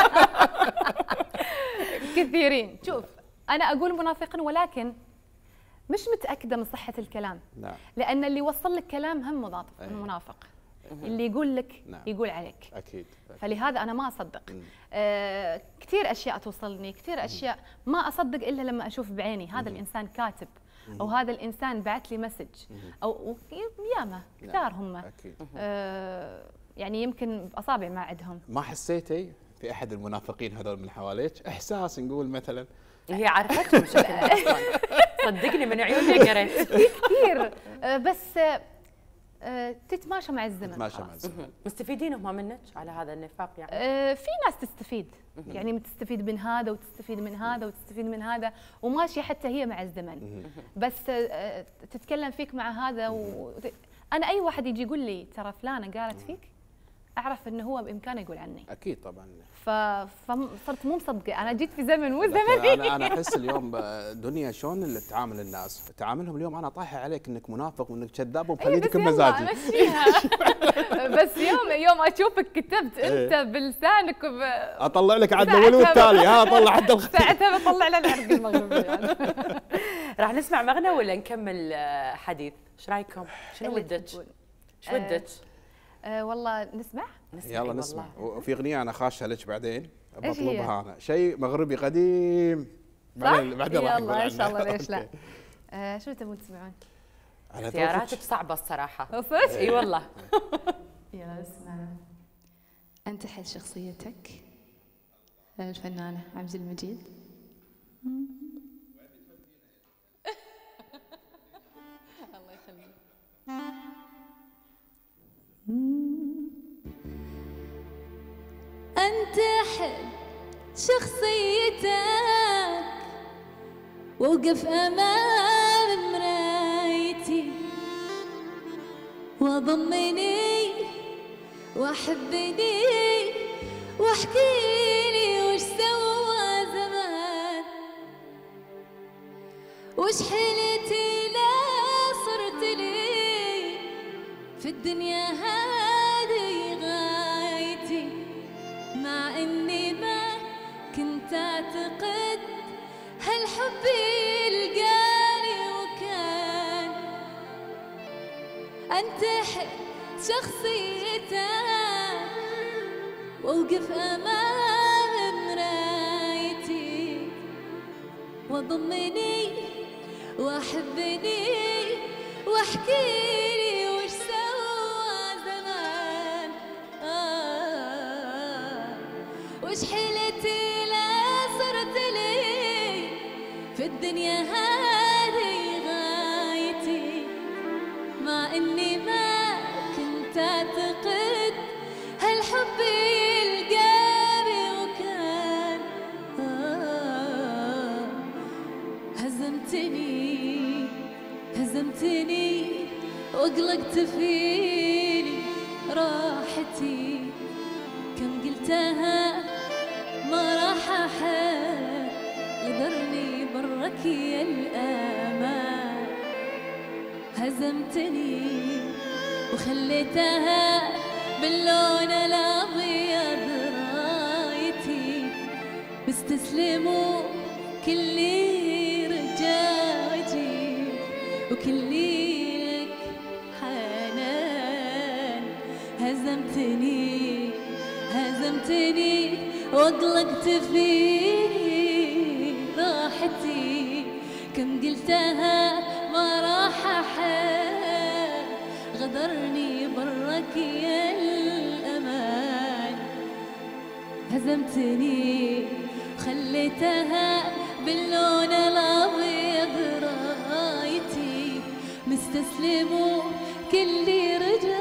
كثيرين. شوف انا اقول منافقين ولكن مش متاكده من صحه الكلام. نعم. لان اللي وصل لك كلام هم منافق. منافق اللي يقول لك نعم. يقول عليك. اكيد. فلهذا انا ما اصدق. آه كثير اشياء توصلني، كثير اشياء ما اصدق الا لما اشوف بعيني هذا الانسان كاتب او هذا الانسان بعث لي مسج او ياما كثار هم. اكيد. آه يعني يمكن باصابع ما عدهم. ما حسيتي في احد المنافقين هذول من حواليك احساس نقول مثلا هي عرفتهم شكلها اصلا صدقني من عيوني قريت كثير آه بس آه تتماشى مع الزمن. تتماشى مع الزمن. مستفيدين هم منك على هذا النفاق يعني؟ آه في ناس تستفيد يعني تستفيد من هذا وتستفيد من هذا وتستفيد من هذا وماشيه حتى هي مع الزمن. بس آه تتكلم فيك مع هذا و... انا اي واحد يجي يقول لي ترى فلانه قالت فيك اعرف انه هو بامكانه يقول عني. اكيد طبعا. ف... فصرت مو مصدقه انا جيت في زمن مو زمني. انا انا احس اليوم دنيا شلون اللي تعامل الناس، تعاملهم اليوم انا طايحه عليك انك منافق وانك كذاب وبخليتك بمزاجي. بس يوم يوم اشوفك كتبت انت بلسانك وب... اطلع لك عاد الاول والتالي ها اطلع عاد ساعتها بطلع لنا العرق المغربي يعني. راح نسمع مغنى ولا نكمل حديث؟ ايش رايكم؟ شنو ودك؟ شو ودك؟ أه والله نسمع؟ نسمع يلا نسمع. وفي اغنيه انا خاشها لك بعدين بطلبها انا، شيء مغربي قديم بعدين بعدين راح نقول عنه. ان شاء الله ليش لا. آه شو تبون تسمعون؟ اختياراتك صعبه الصراحه. صدق؟ اي والله. يلا نسمع. انتحل شخصيتك للفنانه عبد المجيد. الله يخليك. انتحل شخصيتك ووقف امام مرايتي وضمني واحبني واحكيلي وش سوى زمان وش حيلتي لا صرت لي في الدنيا هذه غايتي مع اني ما كنت اعتقد هالحب يلقاني وكان انتحل شخصيتك واوقف امام مرايتي وضمني واحبني واحكيلي وش سوى زمان آه وش حيلتي لا صرت لي في الدنيا هذه غايتي مع اني ما كنت اعتقد هالحب يلقاني وكان آه هزمتني هزمتني واقلقت فيني راحتي كم قلتها ما راح احد غدرني برك يا الامان هزمتني وخليتها باللون الابيض رايتي بستسلموا كل رجاجي وكل لك حنان هزمتني هزمتني واطلقت فيني راحتي كم قلتها ما راح احد غدرني برك يا الامان هزمتني خليتها باللون الابيض رايتي مستسلم كلي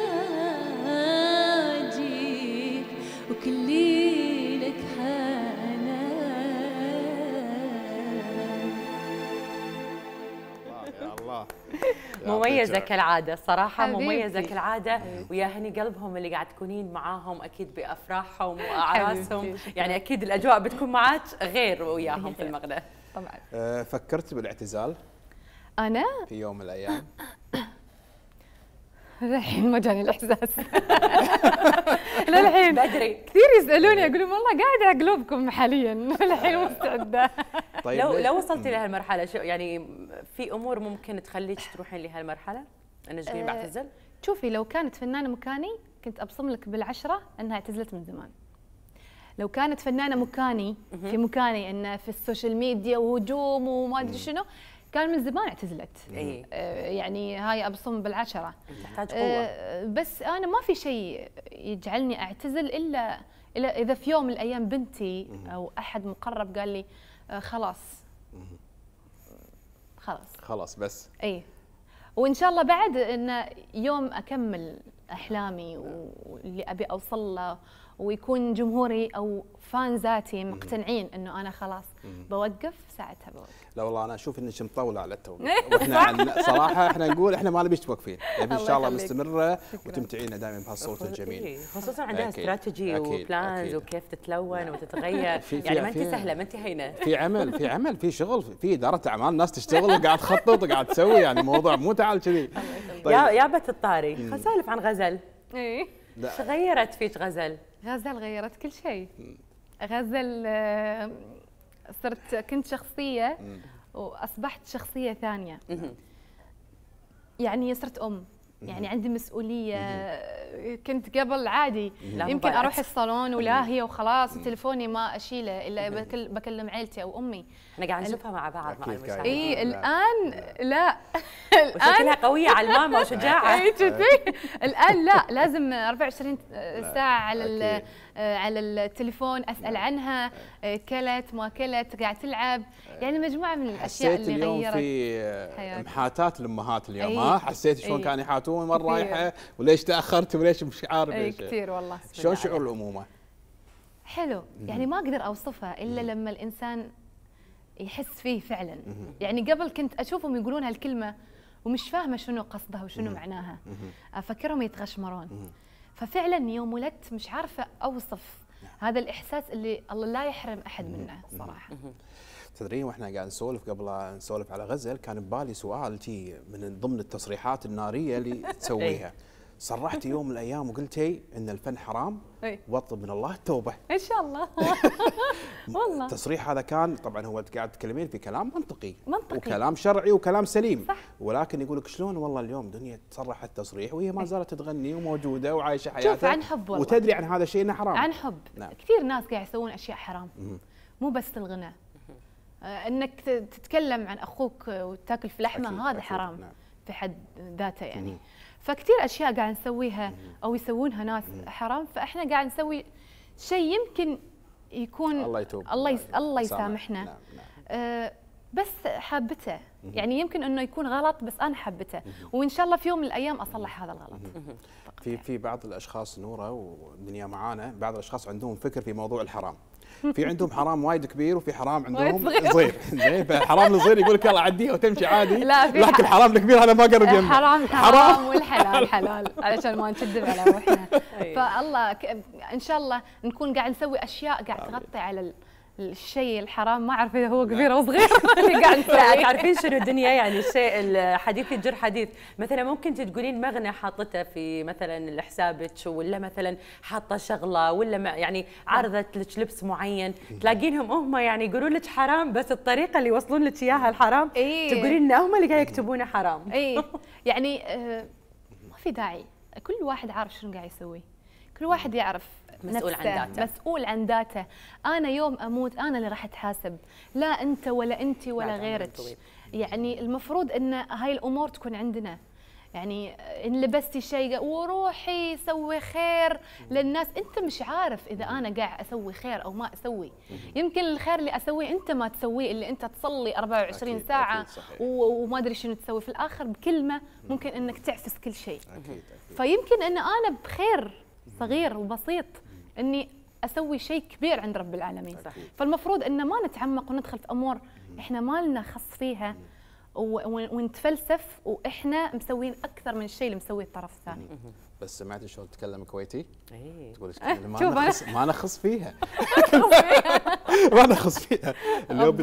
رجاجيك وكلي لك الله مميزة كالعادة صراحة، حبيبتي. مميزة كالعادة، ويا هني قلبهم اللي قاعد تكونين معاهم أكيد بأفراحهم وأعراسهم، يعني أكيد الأجواء بتكون معاك غير وياهم في المغنى. طبعا. أه فكرت بالاعتزال انا في يوم من الايام؟ للحين ما جاني الاحساس. للحين بدري. كثير يسالوني اقول لهم والله قاعده على قلوبكم حاليا. للحين مستعده. طيب لو ليه؟ لو وصلتي لهالمرحلة شو يعني في أمور ممكن تخليك تروحين لهالمرحلة؟ أنا جاي بعتزل؟ شوفي لو كانت فنانه مكاني كنت ابصم لك بالعشره انها اعتزلت من زمان. لو كانت فنانه مكاني في مكاني انه في السوشيال ميديا وهجوم وما ادري شنو كان من زمان اعتزلت. إيه. آه يعني هاي ابصم بالعشره. تحتاج قوة. آه بس انا ما في شيء يجعلني اعتزل الا الا اذا في يوم من الايام بنتي او احد مقرب قال لي آه خلاص خلاص خلاص بس. اي وان شاء الله بعد ان يوم اكمل احلامي واللي ابي اوصل له ويكون جمهوري او فانزاتي مقتنعين انه انا خلاص بوقف ساعتها بوقف. لا والله انا اشوف انك مطوله على التو، واحنا عن صراحه احنا نقول احنا ما نبيش توقفين، نبي ان شاء الله مستمره وتمتعينا دائما بهالصوت الجميل. إيه، خصوصا عندها أكيد. استراتيجي أكيد. وبلانز أكيد. وكيف تتلون وتتغير، في- في- يعني ما انت في- سهله ما انت هينه. في عمل في عمل في شغل في اداره اعمال، ناس تشتغل وقاعد تخطط وقاعد تسوي، يعني موضوع مو تعال كذي. يا يا بت الطاري خلينا نسولف عن غزل. اي لا. ايش غيرت فيك غزل؟ غزل غيرت كل شيء. غزل آه، صرت كنت شخصيه واصبحت شخصيه ثانيه. يعني صرت ام، يعني عندي مسؤوليه. كنت قبل عادي لا يمكن مباراة. اروح الصالون ولاهيه وخلاص وتليفوني ما اشيله الا بكل بكلم عيلتي او امي. احنا قاعد نشوفها مع بعض مع أكيد المشاهدين. قاعد. اي لا. الان لا. وشكلها قويه على الماما وشجاعه. اي كذي. الان لا لازم أربعة وعشرين ساعه على ال- أكيد. آه، على التليفون اسال عنها آه، كلت ما كلت قاعد تلعب، يعني مجموعه من الاشياء حسيت اللي اليوم غيرت في حياتي. محاتات الامهات اليوم، أي. ها حسيت شلون أي. كانوا يحاتون وين كثير. رايحه وليش تاخرت وليش مش عارف اي ايش. كثير والله. شلون شعور الامومه؟ حلو، يعني ما اقدر اوصفها الا لما الانسان يحس فيه فعلا. يعني قبل كنت اشوفهم يقولون هالكلمه ومش فاهمه شنو قصدها وشنو معناها، افكرهم يتغشمرون. ففعلا يوم ولدت مش عارفه اوصف هذا الاحساس اللي الله لا يحرم احد منه صراحه. تدرين واحنا قاعد نسولف قبل لا نسولف على غزل كان ببالي سؤال جي من ضمن التصريحات الناريه اللي تسويها. صرحتي يوم من الايام وقلتي ان الفن حرام أي. واطلب من الله التوبه. ان شاء الله. والله التصريح هذا كان طبعا هو قاعد تتكلمين في كلام منطقي منطقي. وكلام شرعي وكلام سليم، صح. ولكن يقول لك شلون والله اليوم دنيا تصرح التصريح وهي ما زالت تغني وموجوده وعايشه حياتها. شوف عن حب والله. وتدري عن هذا الشيء انه حرام. عن حب. نعم. كثير ناس قاعد يسوون اشياء حرام، مو بس الغناء. آه، انك ت- تتكلم عن اخوك وتاكل في لحمه أكيد، هذا أكيد، حرام نعم. في حد ذاته يعني. مم. فكثير اشياء قاعد نسويها او يسوونها ناس حرام، فاحنا قاعد نسوي شيء يمكن يكون الله يتوب. الله يس... الله يسامح. يسامحنا. نعم، نعم. آه بس حابته، يعني يمكن انه يكون غلط بس انا حابته، وان شاء الله في يوم من الايام اصلح هذا الغلط. في في بعض الاشخاص نوره والدنيا معانا، بعض الاشخاص عندهم فكر في موضوع الحرام. في عندهم حرام وايد كبير وفي حرام عندهم وايد صغير. زين فالحرام الصغير يقول لك يلا عديها وتمشي عادي، لا، في لكن ح- الحرام الكبير انا ما اقرب يمه. حرام حرام والحلال حلال علشان ما نكذب على روحنا. أي. فالله ك... ان شاء الله نكون قاعد نسوي اشياء قاعد تغطي على ال... الشيء الحرام. ما اعرف اذا هو كبير او صغير اللي قاعد لا نسويه. تعرفين شنو الدنيا، يعني الشيء الحديث يجر حديث. مثلا ممكن تقولين مغنى حاطته في مثلا حسابك، ولا مثلا حاطه شغله، ولا ما يعني عرضت لك لبس معين، تلاقينهم هم يعني يقولون لك حرام بس الطريقه اللي يوصلون لك اياها الحرام إيه. تقولين ان هم اللي قاعد يكتبونه حرام. اي يعني آه ما في داعي، كل واحد عارف شنو قاعد يسوي، كل واحد يعرف مسؤول عن نفسه، ذاته. مسؤول عن ذاته. انا يوم اموت انا اللي راح اتحاسب، لا انت ولا انت ولا بعد عمر غيرك. طويل. يعني المفروض ان هاي الامور تكون عندنا. يعني ان لبستي شيء وروحي سوي خير للناس، انت مش عارف اذا انا قاعد اسوي خير او ما اسوي. يمكن الخير اللي اسويه انت ما تسويه، اللي انت تصلي أربعة وعشرين أكيد ساعه أكيد وما ادري شنو تسوي، في الاخر بكلمه ممكن انك تعفس كل شيء. أكيد أكيد. فيمكن ان انا بخير صغير وبسيط اني اسوي شيء كبير عند رب العالمين. أكيد. فالمفروض ان ما نتعمق وندخل في امور احنا ما لنا خص فيها ونتفلسف واحنا مسوين اكثر من الشيء اللي مسويه الطرف الثاني. بس سمعتي شلون تتكلم كويتي؟ اي تقول ما نخص ما نخص فيها ما نخص فيها اليوم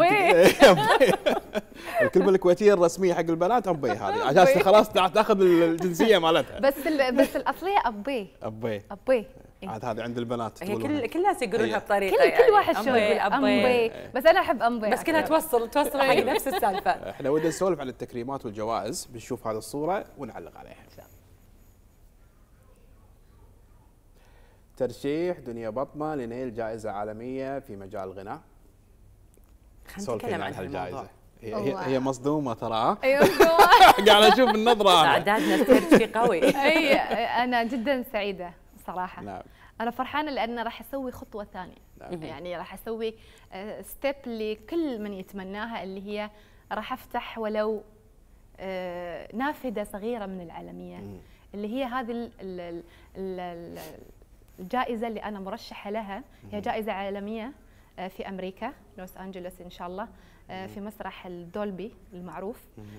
الكلمه الكويتيه الرسميه حق البنات ابي، هذه عشان خلاص تاخذ الجنسيه مالتها. بس بس الاصليه ابي ابي ابي عاد هذه عند البنات هي كل كل الناس يقولونها بطريقه، كل يعني كل واحد شو أمبي أمبي. بس انا احب امبي، بس كلها توصل توصل حق نفس السالفه. احنا ودنا نسولف عن التكريمات والجوائز، بنشوف هذه الصوره ونعلق عليها. ترشيح دنيا بطمة لنيل جائزة عالمية في مجال الغناء. خلينا نتكلم عن هالجائزة. هي هي, هي مصدومة ترى. ايوه مصدومة. قاعد اشوف النظرة. اعدادنا الترشي قوي. اي انا جدا سعيدة صراحة. نعم. انا فرحانة لان راح اسوي خطوة ثانية. نعم. يعني راح اسوي ستيب لكل من يتمناها، اللي هي راح افتح ولو نافذة صغيرة من العالمية، اللي هي هذه ال ال ال الجائزة اللي أنا مرشحة لها. هي جائزة عالمية في أمريكا، لوس أنجلوس إن شاء الله، في مسرح الدولبي المعروف.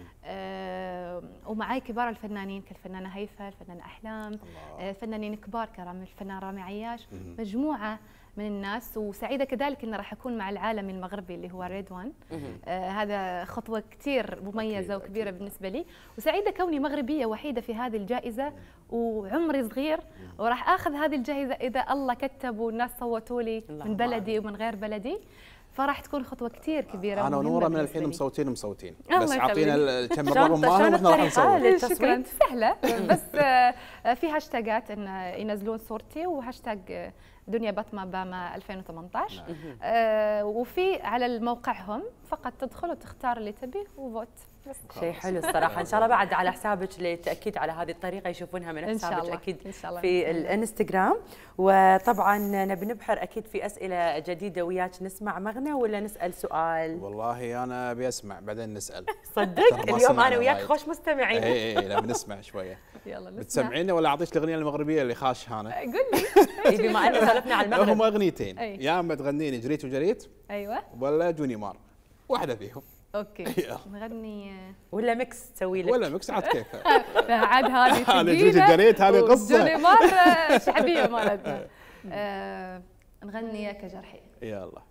ومعي كبار الفنانين كالفنانة هيفا، الفنانة أحلام، فنانين كبار كرامي الفنان رامي عياش، مجموعة من الناس. وسعيدة كذلك أن راح أكون مع العالمي المغربي اللي هو ريد وان. آه هذا خطوة كثير مميزة أكيد وكبيرة أكيد بالنسبة لي، وسعيدة كوني مغربية وحيدة في هذه الجائزة وعمري صغير، وراح آخذ هذه الجائزة إذا الله كتب والناس صوتوا لي من بلدي ومن غير بلدي، فراح تكون خطوة كثير كبيرة. أنا ونورة من الحين مصوتين مصوتين، بس أعطينا كم الرقم مالهم واحنا راح نصوت. شكرا، سهلة بس في هاشتاجات إن ينزلون صورتي، وهاشتاج دنيا بطمة باما ألفين وثمانية عشر. آه وفي على موقعهم فقط تدخل وتختار اللي تبيه وفوت. شيء حلو الصراحه. ان شاء الله بعد على حسابك للتاكيد على هذه الطريقه يشوفونها من حسابك اكيد إن شاء الله في الانستغرام. وطبعا نبي نبحر اكيد في اسئله جديده وياك. نسمع مغنى ولا نسال سؤال؟ والله انا ابي اسمع بعدين نسال. صدق اليوم انا وياك خوش مستمعين. اي اي لا بنسمع شويه. يلا نسمع. بتسمعينا ولا اعطيك الاغنيه المغربيه اللي خاش هانا؟ قول لي. بما ان سولفنا على المغرب، هم اغنيتين، يا اما تغنيني جريت وجريت ايوه ولا جوني مار، واحده فيهم. اوكي نغني ولا ميكس تسوي لك؟ ولا ميكس عاد كيف. عاد هذه ثقيله، هذه جريت هذه قصه جوني مار شعبيه مالتنا. آه نغني يا كجرحي. يلا.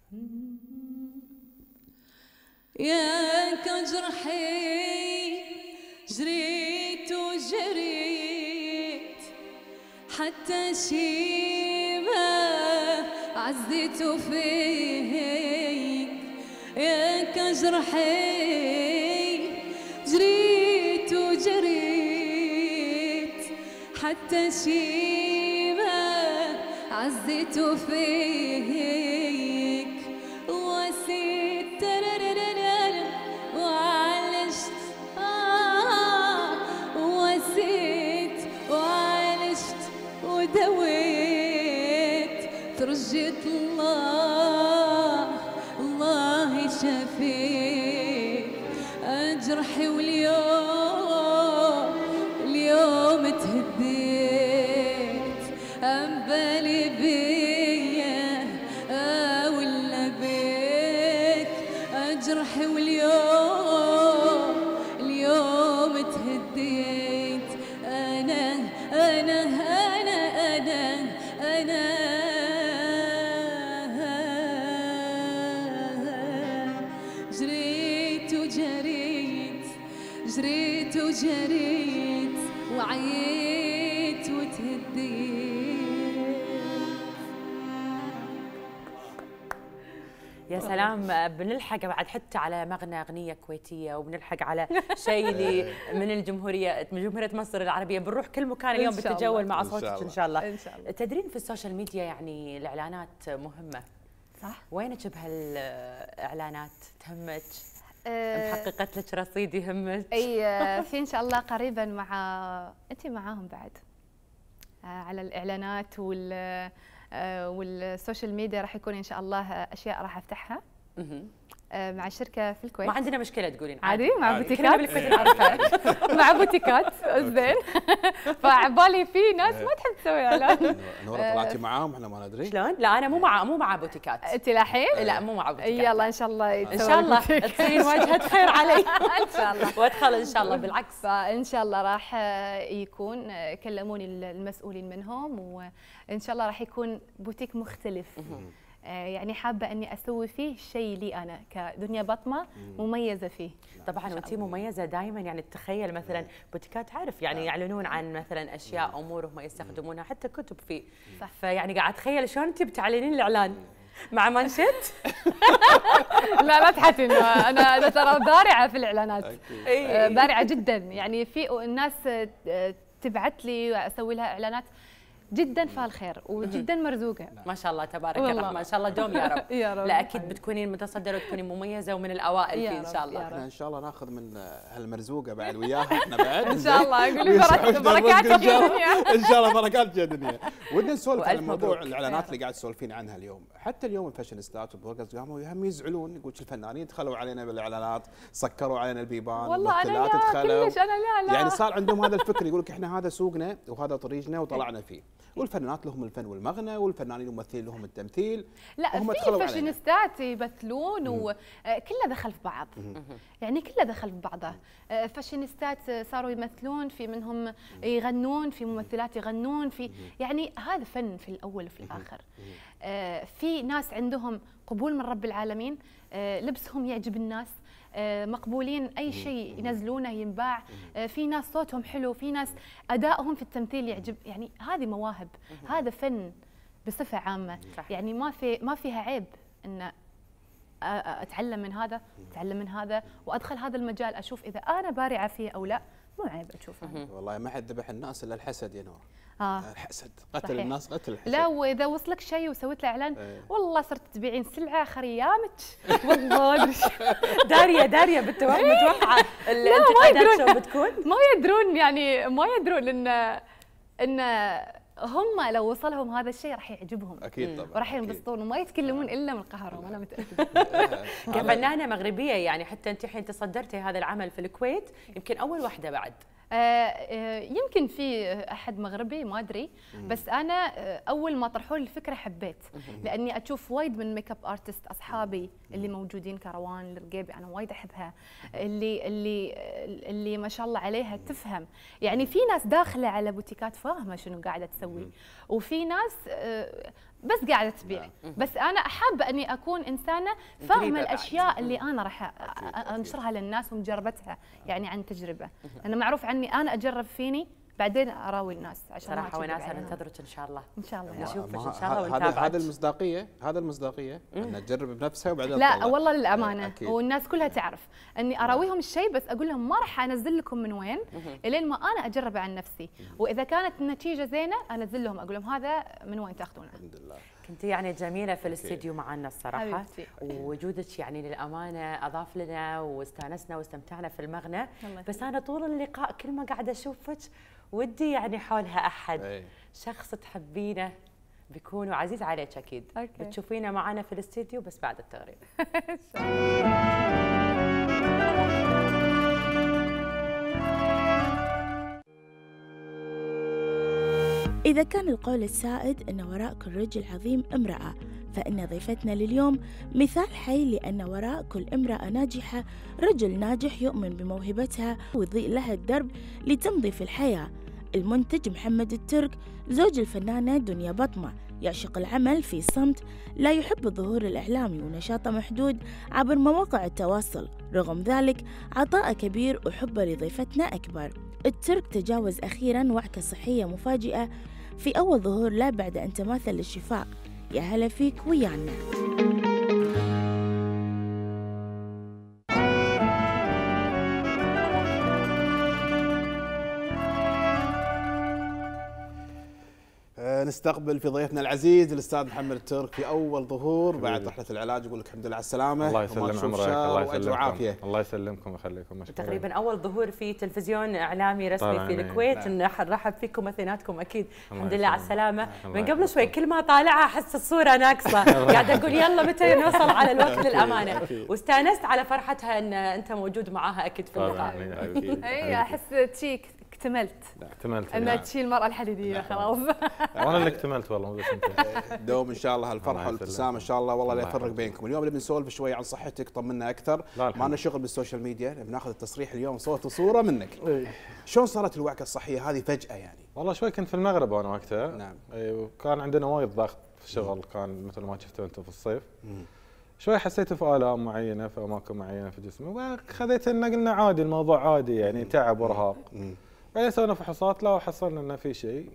يا كجرحي جريت وجريت حتى شيبة عزيت فيك. يا كجرحي جريت وجريت حتى شيبة عزيت فيك. وسيت وعالجت آه وسيت وعالجت ودويت. ترجيت الله الله شفيك أجرحي، واليوم اليوم تهديت. أم بالي بيا ولا بيك أجرحي، واليوم اليوم تهديت. أنا أنا أنا أنا أنا جريت وجريت جريت وجريت وعيت وتهديت. يا سلام، بنلحق بعد حتى على مغنى اغنيه كويتيه، وبنلحق على شيء من الجمهوريه من جمهوريه مصر العربيه. بنروح كل مكان اليوم بتتجول مع صوتك ان شاء الله. ان شاء الله. تدرين في السوشيال ميديا يعني الاعلانات مهمه، صح؟ وينك بهالاعلانات؟ تهمك؟ محققة لك رصيد يهمك؟ اي في ان شاء الله قريبا مع انت معاهم بعد على الاعلانات وال والسوشيال ميديا، راح يكون ان شاء الله اشياء راح افتحها مع شركه في الكويت. ما عندنا مشكله تقولين عادي مع بوتيكات مع بوتيكات زين. فعبالي في ناس ما تحب تسوي اعلان. نورة طلعتي معاهم احنا ما ندري شلون؟ لا انا مو مع مو مع بوتيكات. انت الحين؟ لا مو مع بوتيكات. يلا ان شاء الله ان شاء الله تصير واجهه خير علي ان شاء الله وادخل ان شاء الله. بالعكس فان شاء الله راح يكون كلموني المسؤولين منهم، وان شاء الله راح يكون بوتيك مختلف. يعني حابه اني اسوي فيه شيء لي انا كدنيا بطمه مميزه فيه. طبعا وانتي مميزه دائما، يعني تتخيل مثلا بوتيكات تعرف يعني يعلنون عن مثلا اشياء امور هم يستخدمونها حتى كتب فيه. صح. فيعني قاعد اتخيل شلون انتي بتعلنين الاعلان مع مانشيت. لا لا تحتي، انا انا ترى بارعه في الاعلانات، بارعه جدا. يعني في الناس تبعت لي واسوي لها اعلانات جدا فالخير وجدا مرزوقه. ما شاء الله تبارك الرحمن، ما شاء الله دوم يا رب. يا رب. لا اكيد بتكونين متصدره وتكونين مميزه ومن الاوائل فيه ان شاء الله. احنا ان شاء الله ناخذ من هالمرزوقه بعد وياها احنا بعد ان شاء الله. اقول بركات في الدنيا ان شاء الله بركات في الدنيا. ودنا نسولف عن موضوع الاعلانات اللي قاعد تسولفين عنها اليوم. حتى اليوم الفاشينيستات والبلوجرز قاموا هم يزعلون، يقول الفنانين دخلوا علينا بالاعلانات، سكروا علينا البيبان، والله انا لا كلش انا لا لا يعني صار عندهم هذا الفكر، يقول لك احنا هذا سوقنا وهذا طريقنا وطلعنا فيه. والفنانات لهم الفن والمغنى، والفنانين والممثلين لهم التمثيل. لا في فاشينيستات يمثلون وكله دخل في بعض. يعني كله دخل في بعضه. فاشينيستات صاروا يمثلون، في منهم يغنون، في ممثلات يغنون، في يعني هذا فن في الاول وفي الاخر. في ناس عندهم قبول من رب العالمين، لبسهم يعجب الناس، مقبولين، اي شيء ينزلونه ينباع. في ناس صوتهم حلو، في ناس ادائهم في التمثيل يعجب. يعني هذه مواهب، هذا فن بصفه عامه. يعني ما في ما فيها عيب ان اتعلم من هذا، اتعلم من هذا، وادخل هذا المجال اشوف اذا انا بارعه فيه او لا. مو عيب اشوفه. والله ما حد ذبح الناس الا الحسد يا نور. آه. الحسد قتل صحيح. الناس قتل الحسد. لا واذا وصلك شيء وسويت له اعلان ايه. والله صرت تبيعين سلعه خريامك. والله داريه داريه بالتوقع متوقعه الانتقادات شو بتكون؟ ما يدرون يعني ما يدرون ان ان هم لو وصلهم هذا الشيء راح يعجبهم اكيد طبعا وراح ينبسطون وما يتكلمون الا من قهرهم. انا متاكده. كفنانه مغربيه يعني حتى انت الحين تصدرتي هذا العمل في الكويت، يمكن اول واحده بعد. آه يمكن في احد مغربي ما ادري، بس انا اول ما طرحوا لي الفكره حبيت، لاني اشوف وايد من ميك اب ارتست اصحابي اللي موجودين، كروان الرقيبي انا وايد احبها، اللي اللي اللي ما شاء الله عليها تفهم. يعني في ناس داخله على بوتيكات فاهمه شنو قاعده تسوي، وفي ناس آه بس قاعده تبيع. بس انا حابه اني اكون انسانه فاهمه الاشياء اللي انا راح انشرها للناس ومجربتها، يعني عن تجربه. انا معروف عني انا اجرب فيني بعدين اراوي الناس عشان صراحه وناسه ننتظرك ان شاء الله. ان شاء الله نشوفك ان شاء الله ونتابعك. هذا المصداقيه، هذا المصداقيه ان تجرب بنفسها وبعدين لا تطلع. والله للامانه أكيد. والناس كلها تعرف اني اراويهم الشيء، بس اقول لهم ما راح انزل لكم من وين الين ما انا اجربه عن نفسي، واذا كانت النتيجه زينه انزل لهم اقول لهم هذا من وين تاخذونه. الحمد لله. كنتي يعني جميله في الاستديو معنا الصراحه حبيبتي. ووجودك يعني للامانه اضاف لنا واستانسنا واستمتعنا في المغنى. بس انا طول اللقاء كل ما قاعده اشوفك ودي يعني حولها احد أي. شخص تحبينه بيكون عزيز عليك اكيد. أوكي. بتشوفينه معنا في الاستديو بس بعد التغريده. إذا كان القول السائد أن وراء كل رجل عظيم امرأة، فإن ضيفتنا لليوم مثال حي لأن وراء كل امرأة ناجحة رجل ناجح يؤمن بموهبتها ويضيء لها الدرب لتمضي في الحياة. المنتج محمد الترك زوج الفنانة دنيا بطمة، يعشق العمل في صمت، لا يحب الظهور الإعلامي ونشاطه محدود عبر مواقع التواصل. رغم ذلك عطاء كبير وحبه لضيفتنا أكبر. الترك تجاوز أخيراً وعكة صحية مفاجئة في أول ظهور له بعد أن تماثل للشفاء. يا هلا فيك ويانا. ونستقبل في ضيفنا العزيز الاستاذ محمد الترك في اول ظهور بعد رحله العلاج. يقول لك الحمد لله على السلامه. الله يسلم عمرك، الله يسلمكم وعافيه. الله يسلمكم ويخليكم. مشكورين. تقريبا اول ظهور في تلفزيون اعلامي رسمي في الكويت. نرحب فيكم اثنيناتكم اكيد. الحمد لله على السلامه. من قبل شوي كل ما طالعها احس الصوره ناقصه، قاعده اقول يلا متى نوصل على الوقت للامانه، واستانست على فرحتها ان انت موجود معاها اكيد في اللقاء. اي احس تشيك اكتملت اكتملت انها تشيل المرأة الحديدية خلاص. وانا اللي اكتملت والله مو بس انت. دوم ان شاء الله هالفرحه والابتسامه ان شاء الله، والله لا يفرق بينكم. اليوم نبي نسولف شوي عن صحتك، طمنا اكثر. ما لنا شغل بالسوشيال ميديا، بناخذ التصريح اليوم صوت وصوره منك. شلون صارت الوعكه الصحيه هذه فجاه يعني؟ والله شوي كنت في المغرب انا وقتها. نعم. وكان عندنا وايد ضغط في الشغل، كان مثل ما شفتوا انتم في الصيف. شوي حسيت في آلام معينه في اماكن معينه في جسمي، وخذيت انه قلنا عادي الموضوع عادي يعني تعب وارهاق. بعدين سوينا فحوصات لا وحصلنا انه في شيء.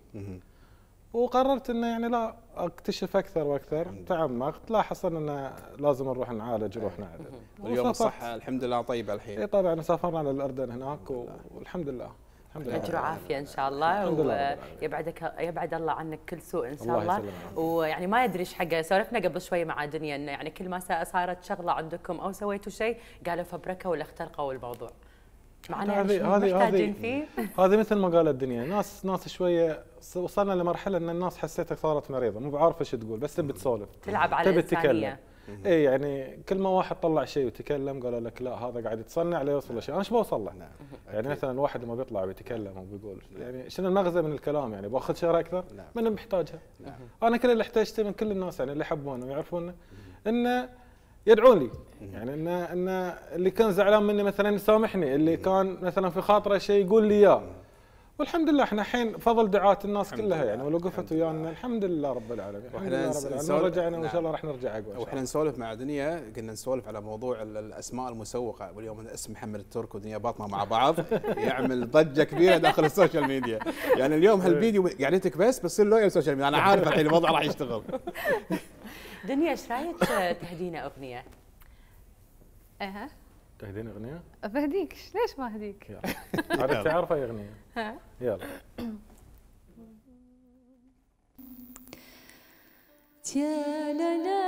وقررت انه يعني لا اكتشف اكثر واكثر، تعمقت لا حصلنا انه لازم نروح نعالج نروح نعالج. واليوم الصحه الحمد لله طيبه الحين. اي طبعا سافرنا للاردن هناك والحمد لله. الحمد لله. اجر وعافيه ان شاء الله، ويبعدك يبعد الله عنك كل سوء ان شاء الله. ويعني ما يدري ايش حقه، سولفنا قبل شوي مع دنيا انه يعني كل ما صارت شغله عندكم او سويتوا شيء قالوا فبركه ولا اخترقوا الموضوع. معنا هذه محتاجين فيه. هذه مثل ما قالت الدنيا، ناس ناس شويه وصلنا لمرحله ان الناس حسيتك صارت مريضه، مو بعارفه ايش تقول بس تبي تسولف. تلعب على الانسانيه. اي يعني كل ما واحد طلع شيء وتكلم قالوا لك لا هذا قاعد يتصنع ليوصل لشيء، انا ايش بوصل له؟ يعني مثلا الواحد لما بيطلع ويتكلم وبيقول يعني شنو المغزى من الكلام؟ يعني باخذ شهره اكثر؟ من محتاجها؟ انا كل اللي احتاجته من كل الناس يعني اللي يحبونه ويعرفونه انه يدعون لي، يعني ان ان اللي كان زعلان مني مثلا يسامحني، اللي كان مثلا في خاطره شيء يقول لي اياه. والحمد لله احنا الحين فضل دعاة الناس كلها يعني ولو وقفت ويانا الحمد لله رب العالمين. الحمد لله رب العالمين رجعنا وان شاء الله راح نرجع اقوى. واحنا نسولف مع دنيا قلنا نسولف على موضوع الاسماء المسوقه، واليوم اسم محمد الترك ودنيا باطمه مع بعض يعمل ضجه كبيره داخل السوشيال ميديا. يعني اليوم هالفيديو قعدتك بس بصير له السوشيال ميديا، انا عارف الحين الوضع راح يشتغل. دنيا ايش رايك تهدينا اغنيه؟ اها تهديني اغنيه؟ بهديك، ليش ما اهديك؟ عرفت تعرف اي اغنيه؟ ها يلا. يا لا لا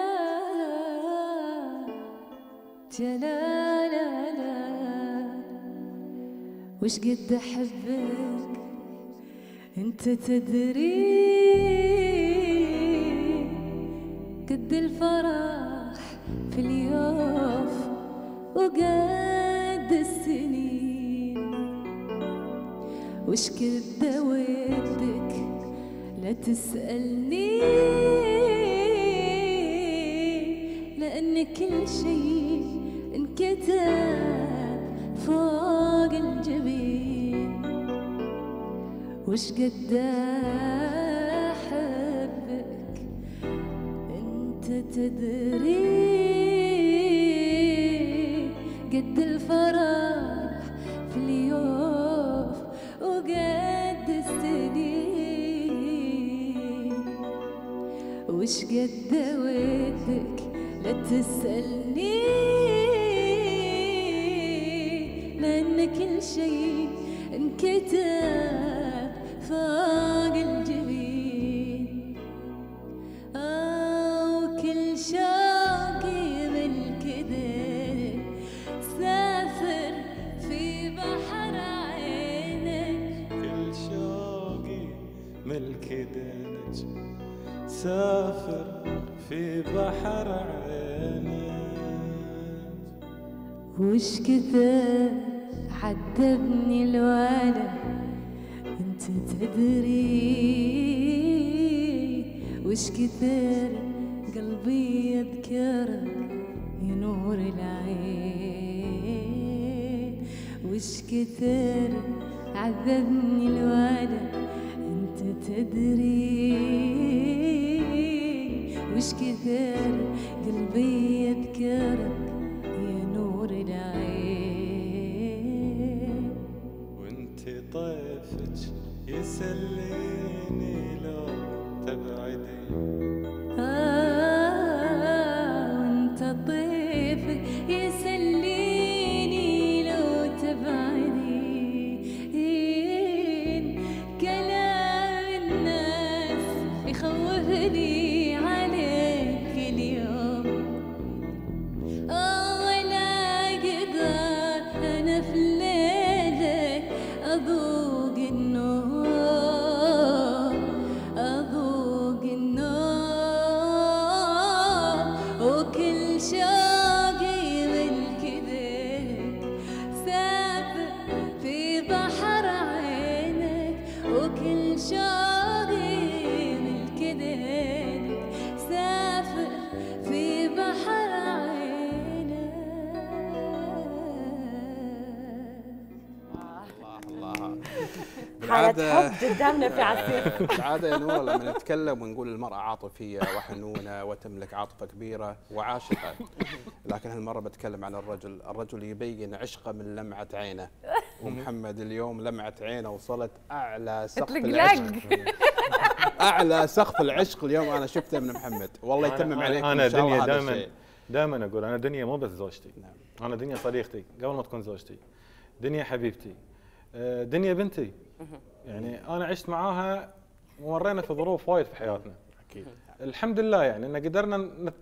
يا لا لا لا وش قد احبك انت تدري، قد الفرح في اليوف وقد السنين، وش قد ودك لا تسألني، لأن كل شيء انكتب فوق الجبين، وش قد أحبك انت تدري، قد الفرح في اليوف وقد السنين، وش قد ودك لا تسألني، لأن كل شيء انكتب فوق الجبين، أو كل شوقي بالكدر سافر في بحر عينك، كل شوقي بالكدر سافر في بحر عينك، وش كثر عذبني الولد انت تدري، وش كثر قلبي يذكرك يا نور العين، وش كثر عذبني الولد انت تدري، وش كثر قلبي يذكرك يا نور العين، وانت طيفك يسليني لو تبعدي، آه وانت طيفك يسليني لو تبعدي، كلام الناس أذوق النار أذوق النار وكل شوقي بالكذب سافر في بحر عينك وكل شوقي بالكذب سافر في بحر عينك. الله الله. حالة حب قدامنا في عسير. بالعاده يا نوره لما نتكلم ونقول المراه عاطفيه وحنونه وتملك عاطفه كبيره وعاشقه، لكن هالمره بتكلم عن الرجل، الرجل يبين عشقه من لمعه عينه، ومحمد اليوم لمعه عينه وصلت اعلى سقف العشق. اعلى سقف العشق اليوم انا شفته من محمد، والله يتمم عليك انا ان شاء الله. دنيا هذا دائما الشيء. دائما اقول انا دنيا مو بس زوجتي، انا دنيا صديقتي قبل ما تكون زوجتي، دنيا حبيبتي، آه، دنيا بنتي. يعني انا عشت معاها ومرينا في ظروف وايد في حياتنا. اكيد. الحمد لله يعني ان قدرنا نت...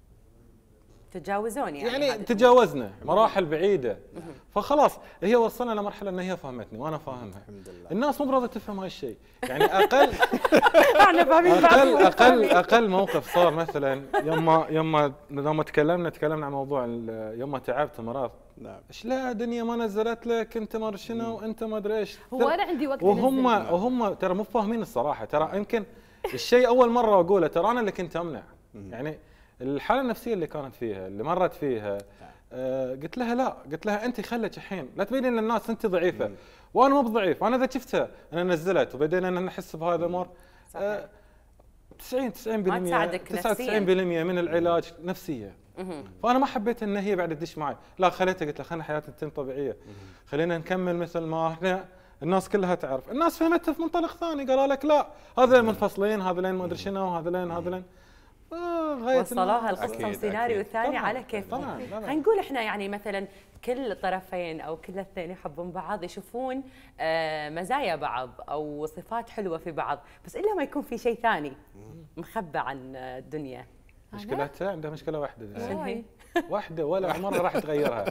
تجاوزون يعني يعني هذه تجاوزنا مراحل بعيده، فخلاص هي وصلنا لمرحله ان هي فهمتني وانا فاهمها. الحمد لله. الناس مو براضيه تفهم هاي الشيء، يعني اقل احنا فاهمين اقل اقل اقل موقف صار مثلا يوم ما يوم ما لما تكلمنا تكلمنا عن موضوع ال- يوم ما تعبت مرض. نعم. ايش لا دنيا ما نزلت لك انت ما ادري شنو وانت ما ادري ايش. هو انا عندي وقت وهم أنزل. وهم ترى مو فاهمين الصراحه، ترى يمكن الشيء اول مره اقوله ترى انا اللي كنت امنع. يعني الحاله النفسيه اللي كانت فيها اللي مرت فيها آه قلت لها لا، قلت لها انت خليك الحين لا تبينين للناس انت ضعيفه وانا مو بضعيف، انا اذا شفتها انا نزلت وبدينا ان نحس بهذا الامر آه تسعين تسعين بالمئة ما تساعدك تسعة وتسعين بالمئة من العلاج نفسيه. فانا ما حبيت ان هي بعد تدش معي، لا خليتها قلت لها خلينا حياتنا تتم طبيعيه، خلينا نكمل مثل ما احنا الناس كلها تعرف، الناس فهمتها في منطلق ثاني قالوا لك لا هذا منفصلين هذا لين ما ادري شنو هذا لين هذا لين آه غايه وصلوها القصه أكيد، وسيناريو أكيد. ثاني طبعاً، على كيفهم. طبعاً، طبعاً. خلينا نقول احنا يعني مثلا كل الطرفين او كل الاثنين يحبون بعض، يشوفون آه مزايا بعض او صفات حلوه في بعض، بس الا ما يكون في شيء ثاني مخبى عن الدنيا. مشكلتها عندها مشكله واحده شنو هي؟ واحده ولا عمرها راح تغيرها،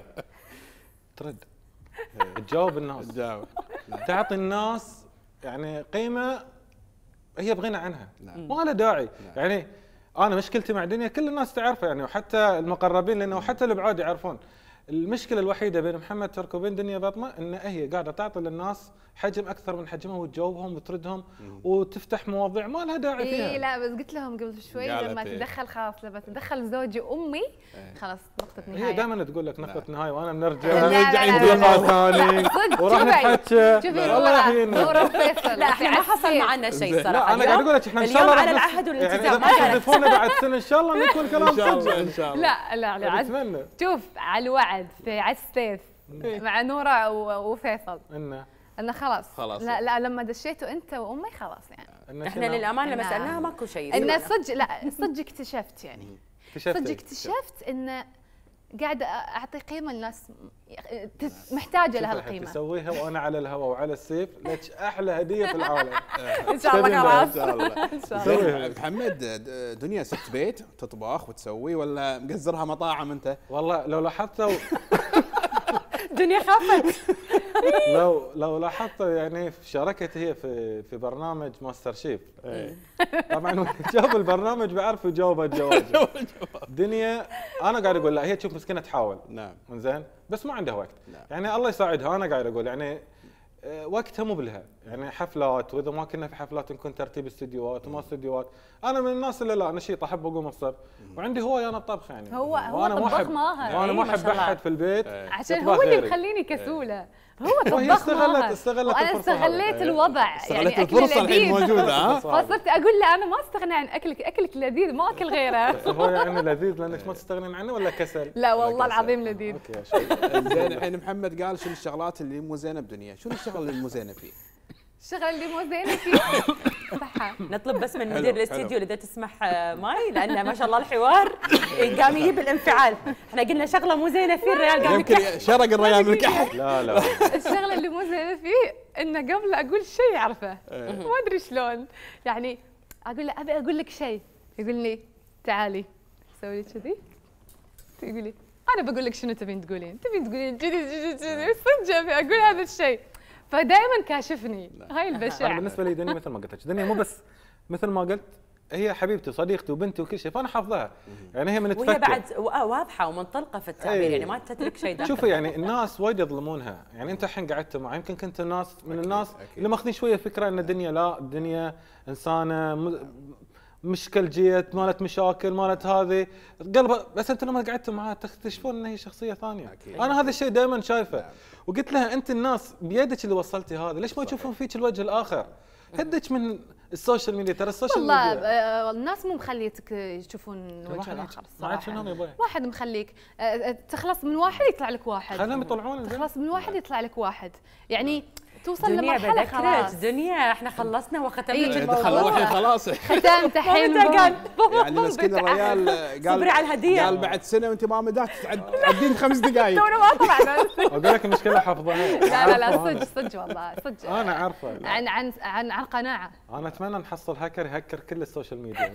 ترد تجاوب الناس، جاوب. تعطي الناس يعني قيمه هي بغنى عنها، ما لها داعي. يعني انا مشكلتي مع دنيا كل الناس تعرفها يعني، وحتى المقربين لانه حتى الابعاد يعرفون. المشكله الوحيده بين محمد ترك وبين دنيا بطمه ان هي قاعده تعطي للناس حجم اكثر من حجمها وتجاوبهم وتردهم وتفتح مواضيع ما لها داعي فيها. اي لا بس قلت لهم قبل شوي قالت لما إيه؟ تدخل خلاص لما تدخل زوجي وامي خلاص نقطه هي نهايه. دائما تقول لك نقطه نهايه وانا لا، بنرجع لا، نرجع لا، نقول لا، مره ثاني صدق، وراح شوفي. نتحكى شوفي والله نورة الحين نورة وفيصل لا احنا ما حصل معنا معنا شيء زين. صراحه. لا انا قاعد اقول لك احنا ان شاء اليوم الله على راح العهد يعني اذا والالتزام. ما كان- تستضيفونا بعد سنه ان شاء الله نكون كلام ان شاء الله صدق. ان شاء الله. لا لا لا عاد- اتمنى شوف على الوعد في عسيف مع نورة و- وفيصل انه انه خلاص خلاص. لا لا لما دشيتوا انت وامي خلاص يعني إنه احنا شنو؟ للامانه لما نعم. سالناها ماكو شيء. انه صدق لا صدق اكتشفت يعني اكتشفت صدق إيه؟ اكتشفت انه قاعده اعطي قيمه للناس تس- محتاجه لها شوف الحين القيمه. تسويها وانا على الهواء وعلى السيف لك احلى هديه في العالم. ان شاء الله ان خلاص. شاء الله. ان شاء الله. زين، محمد د- دنيا ست بيت تطبخ وتسوي ولا مقزرها مطاعم انت؟ والله لو لاحظتوا الدنيا خافت. لو لو لاحظتوا يعني شاركت هي في في برنامج ماستر شيف. طبعا جاب البرنامج بعرف يجاوب الجواب. دنيا انا قاعد اقول لا هي تشوف مسكينه تحاول نعم. زين بس ما عندها وقت. نعم. يعني الله يساعدها انا قاعد اقول يعني آه، وقتها مو بلها يعني حفلات، واذا ما كنا في حفلات نكون ترتيب استديوهات وما استديوهات. انا من الناس اللي لا نشيط احب اقوم الصبح وعندي هوايه انا الطبخ يعني. هو- هو وأنا ما طباخ أحب- ماهر. وانا إيه، ما ما احب شاء الله. احد في البيت عشان يطبخ هو اللي غيري. مخليني كسوله هو وهي طباخ استغلت- ماهر. استغلت وانا الفرصة هذه. استغليت الوضع استغلت يعني الفرصه اكل الحين لذيذ موجوده ها؟ فصرت اقول له انا ما استغنى عن اكلك اكلك لذيذ ما اكل غيره. هو يعني لذيذ لانك ما تستغنين عنه ولا كسل؟ لا والله كسر. العظيم لذيذ. اوكي يا شيخ. زين الحين محمد قال شنو الشغلات اللي مو زينه بدنيا، شنو الشغله اللي مو زينه فيه؟ الشغل اللي مو زين فيه صحة. نطلب بس من حلو، مدير حلو. الاستديو اذا تسمح آه، ماي لان ما شاء الله الحوار قام يجيب الانفعال. احنا قلنا شغله مو زينه فيه الريال قام يكح. يمكن شرق الريال من الكحل. لا لا الشغله اللي مو زينه فيه انه قبل اقول شيء يعرفه ما ادري شلون يعني اقول له ابي اقول لك شيء يقول لي تعالي سوي لي كذي تقول لي انا بقول لك شنو تبين تقولين تبين تقولين كذي كذي كذي صدق ابي اقول هذا الشيء فدائما كاشفني هاي انا البشع. بالنسبه لي دنيا مثل ما قلت لك، دنيا مو بس مثل ما قلت، هي حبيبتي وصديقتي وبنتي وكل شيء، فانا حافظها. يعني هي من تفكر وهي بعد واضحه ومنطلقه في التعبير، أي. يعني ما تترك شيء داخل. شوفي يعني الناس وايد يظلمونها، يعني انت الحين قعدت معي يمكن كنت الناس من أكيد الناس أكيد. اللي ماخذين شويه فكره ان الدنيا لا، الدنيا انسانه م- مشكلجيت، مالت مشاكل، مالت هذه قلبها، بس انت لما قعدت معها تكتشفون ان هي شخصيه ثانيه. أكيد. انا هذا الشيء دائما شايفه. نعم. وقلت لها انت الناس بيدك اللي وصلتي هذا، ليش ما يشوفون فيك الوجه الاخر؟ هدك من السوشيال ميديا، ترى السوشيال والله ميديا آه، الناس مو مخليتك يشوفون وجه الاخر ما عاد شنو الصراحه. يبغى؟ واحد مخليك آه، آه، تخلص من واحد يطلع لك واحد، خليهم يطلعون الزين. تخلص من واحد يطلع لك واحد، يعني توصل دنيا لمرحله بذكرك خلاص. دنيا احنا خلصنا وختمنا إيه. لك دخل الموضوع. الحين خلاص. ختمت الحين قال يعني مسكين الرجال قال صبري على الهدية. قال بعد سنه وانت ما مدات تعد- تعدين خمس دقائق. تونا ما طلعنا. اقول لك المشكله حافظها. لا لا لا صدق صدق والله صدق. انا عارفه. عن عن عن عن قناعه. انا اتمنى نحصل هاكر يهكر كل السوشيال ميديا.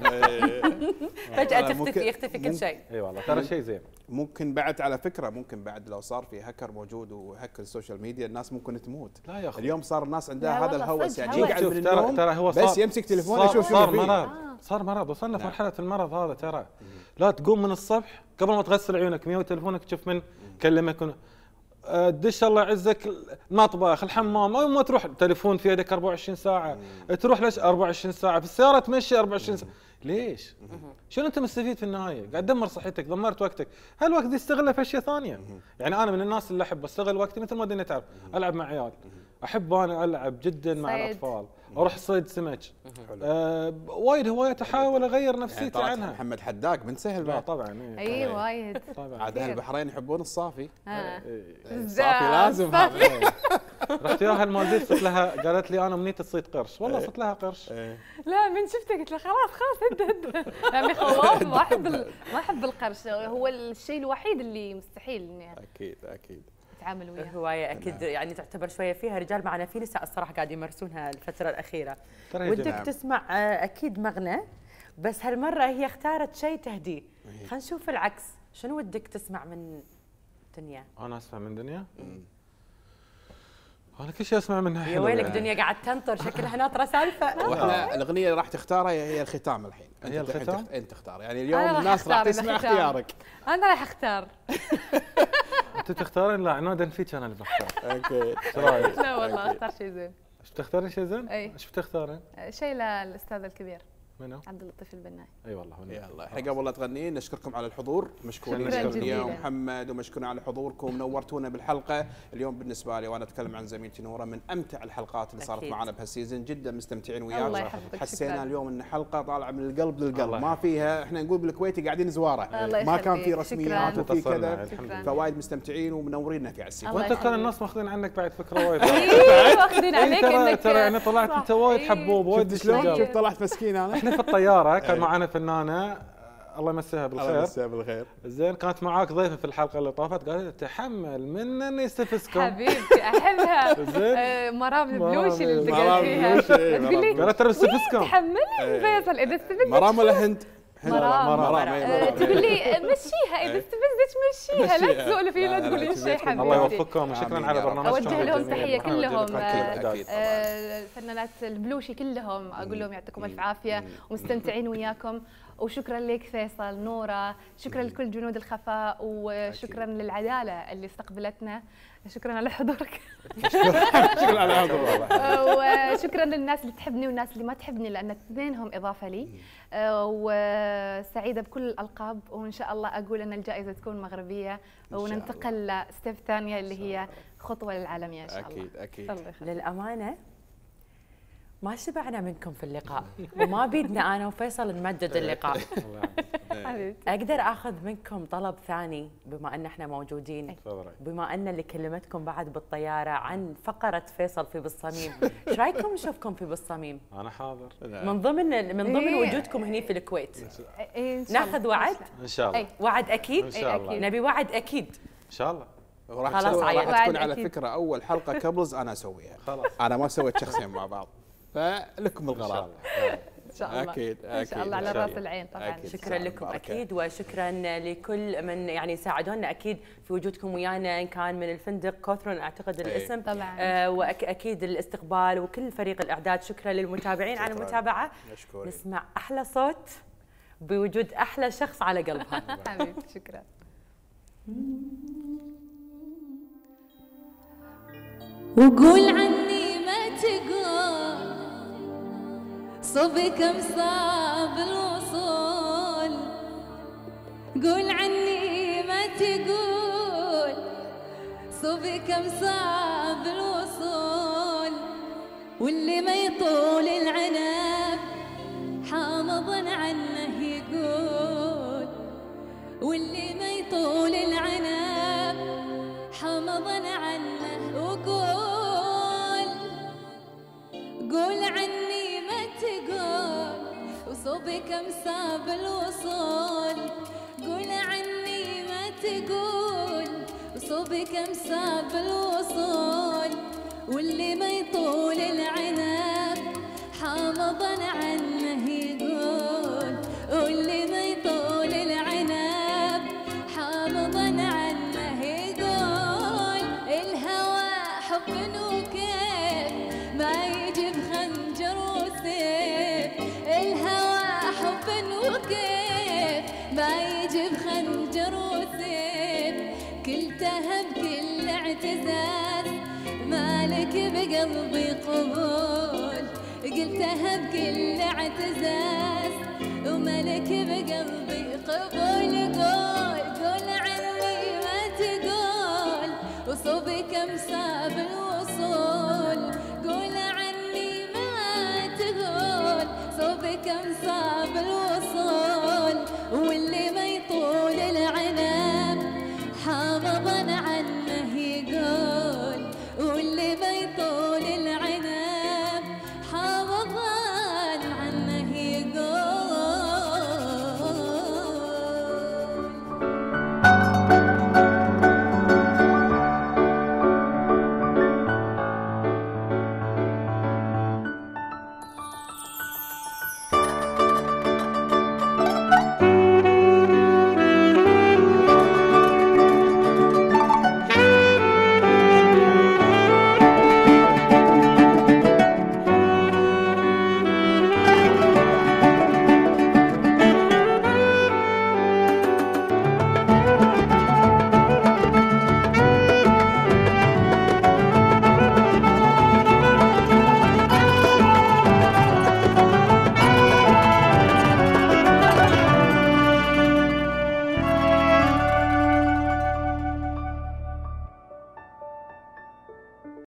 فجأة والله تختفي ممكن- يختفي كل ممكن- شيء. اي والله ترى شيء زين. ممكن بعد على فكره ممكن بعد لو صار في هاكر موجود وهكر السوشيال ميديا الناس ممكن تموت. لا يا اخي اليوم صار الناس عندها لا هذا والله الهوس، صدق يعني هوس. يقعد شوف من ترى النوم ترى هو صار بس يمسك تليفونه صار, يشوف شنو صار فيه. مرض صار مرض وصلنا في نعم. مرحله المرض هذا ترى. لا تقوم من الصبح قبل ما تغسل عيونك مية تليفونك تشوف من كلمك ون- آه، دش الله يعزك المطبخ الحمام، اول ما تروح تليفون في يدك أربعة وعشرين ساعه، تروح ليش أربعة وعشرين ساعه في السياره تمشي أربعة وعشرين ساعه، ليش؟ شنو انت مستفيد في النهايه؟ قاعد تدمر صحتك، دمرت وقتك، هالوقت دي استغله في اشياء ثانيه. يعني انا من الناس اللي احب استغل وقتي مثل ما الدنيا تعرف، العب مع عيال، احب انا العب جدا مع صيد. الاطفال، اروح صيد سمك، آه وايد هوايات احاول اغير يعني نفسيتي طلعت عنها. محمد حداق بنت سهل لا بعد. طبعا إيه، اي طبعاً. وايد. طبعا عاد اهل البحرين يحبون الصافي. ها. الصافي لازم هذا. رحت وياها المالديف قلت لها، قالت لي انا منيت تصيد قرش، والله صدت لها قرش. لا من شفته قلت له خلاص خلاص هد هد. يعني خلاص ما احب ال- ما احب القرش، هو الشيء الوحيد اللي مستحيل اني اكيد اكيد. اتعامل وياه. هواية اكيد يعني تعتبر شويه فيها رجال، معنا في نساء الصراحه قاعد يمارسونها الفتره الاخيره. ترى هي ودك جميلة. تسمع آه، اكيد مغنى، بس هالمره هي اختارت شيء تهديه. خلينا نشوف العكس، شنو ودك تسمع من دنيا؟ انا اسمع من دنيا؟ انا كل شيء اسمع منها يا حلو ويلك يعني. دنيا قاعد تنطر شكلها ناطره سالفه. واحنا الاغنيه اللي راح تختارها هي هي الختام الحين. هي أنت الحين الختام؟ تخت- انت تختار، يعني اليوم أنا راح الناس راح أختار تسمع الختام. اختيارك. انا راح اختار. انت تختارين؟ لا عنادا فيك انا اللي بختار. اوكي. ايش رايك؟ لا والله اختار شيء زين. ايش بتختارين شيء زين؟ أي. ايش بتختارين؟ شيء للاستاذ الكبير منو؟ عبد اللطيف البناي. اي والله هو. يلا احنا قبل لا تغنين نشكركم على الحضور، مشكورين شكراً دنيا جزيلاً. ومحمد، ومشكورين على حضوركم، نورتونا بالحلقه اليوم. بالنسبه لي وانا اتكلم عن زميلتي نوره، من امتع الحلقات اللي صارت أكيد. معنا بهالسيزون، جدا مستمتعين الله وياك. يحفظك، حسينا شكراً. اليوم ان حلقه طالعه من القلب للقلب، الله ما فيها احنا نقول بالكويتي قاعدين زواره، الله ما كان في يخليك. رسميات شكراً. وفي اتصلنا، كذا، الحمد لله. فوايد مستمتعين ومنورينا في عسيف. الله وانت كان يخليك. الناس ماخذين عنك بعد فكره وايد. ايوه واخذين إي عليك ترى انك ترى يعني طلعت صح. انت وايد إي. حبوب وايد شفت شلون؟ استجاب. شوف طلعت مسكين انا. احنا في الطياره كان معنا فنانه الله يمسيها الله بالخير، يمسيها بالخير. زين كانت معاك ضيفه في الحلقه اللي طافت، قالت تحمل منن يستفزكم. حبيبتي احبها. زين. آه، مرام مرام البلوشي اللي مرام التقيت فيها. البلوشي، إي، تقول لي مرام. قالت ترى بستفزكم. تحملي فيصل اذا استفزت مرام ولا هند؟ هند. مرام. مرام. مرام. إي، آه، مرام. تقول لي مشيها اذا استفزت مشيها، لا مشيها. تسولفي لا لا، لا، تقولي لا، شيء تبيكم. حبيبتي. الله يوفقكم وشكرا آمين على يا رب. برنامجكم. اوجه لهم الجميل. تحيه برنامج كلهم الجميل. آه، الأكيد. آه، الفنانات البلوشي كلهم اقول لهم يعطيكم الف عافيه ومستمتعين وياكم. وشكرا لك فيصل، نوره، شكرا لكل جنود الخفاء، وشكرا للعداله اللي استقبلتنا، شكرا على حضورك. شكرا على هذا والله. وشكرا للناس اللي تحبني والناس اللي ما تحبني، لان اثنينهم اضافه لي. آه، وسعيده بكل الالقاب، وان شاء الله اقول ان الجائزه تكون مغربيه وننتقل لستيب ثانيه اللي هي خطوه للعالميه ان شاء الله. اكيد اكيد. الله يخليك. للامانه ما شبعنا منكم في اللقاء، وما بيدنا انا وفيصل نمدد اللقاء. حبيبتي. اقدر اخذ منكم طلب ثاني بما ان احنا موجودين، تفضلي. بما ان اللي كلمتكم بعد بالطياره عن فقره فيصل في بالصميم، ايش رايكم نشوفكم في بالصميم؟ انا حاضر من ضمن من ضمن إيه. وجودكم هنا في الكويت. إيه إن شاء الله. ناخذ وعد؟ ان شاء الله. أي. وعد اكيد؟ إن شاء الله. نبي وعد اكيد. ان شاء الله. وراح خلاص تسوي- عيل. راح تكون بعد على أكيد. فكره اول حلقه كابلز انا اسويها. خلاص. انا ما سويت شخصين مع بعض، فلكم ان شاء الغرام. الله. شاء الله. اكيد اكيد ان شاء الله على راس العين طبعا. أكيد. شكرا لكم اكيد، وشكرا لكل من يعني ساعدونا اكيد في وجودكم ويانا، ان كان من الفندق كوثرون اعتقد الاسم طبعا، آه واكيد الاستقبال وكل فريق الاعداد. شكرا للمتابعين على المتابعه. مشكورين. نسمع احلى صوت بوجود احلى شخص على قلبها. حبيبي شكرا. وقول عني ما تقول صبي كم صعب الوصول، قول عني ما تقول صبي كم صعب الوصول، واللي ما يطول العنب حامضا عنه يقول، واللي ما يطول العنب حامضا عنه. وقول قول عني ما تقول وصوبي كم صعب الوصول، قول عني ما تقول وصوبي كم صعب الوصول، واللي ما يطول العنب حامضا عنه يقول، واللي ما يطول العنب حامضا عنه يقول. الهوى حب وكيف ما يجيب خنجر وسيف، الهوى حب وكيف ما يجيب خنجر وسيف، كل تهب كل اعتزاز مالك بقلبي قبول، قلتها بكل اعتزاز ومالك بقلبي قبول. قول قول عني ما تقول وصوبي كم صعب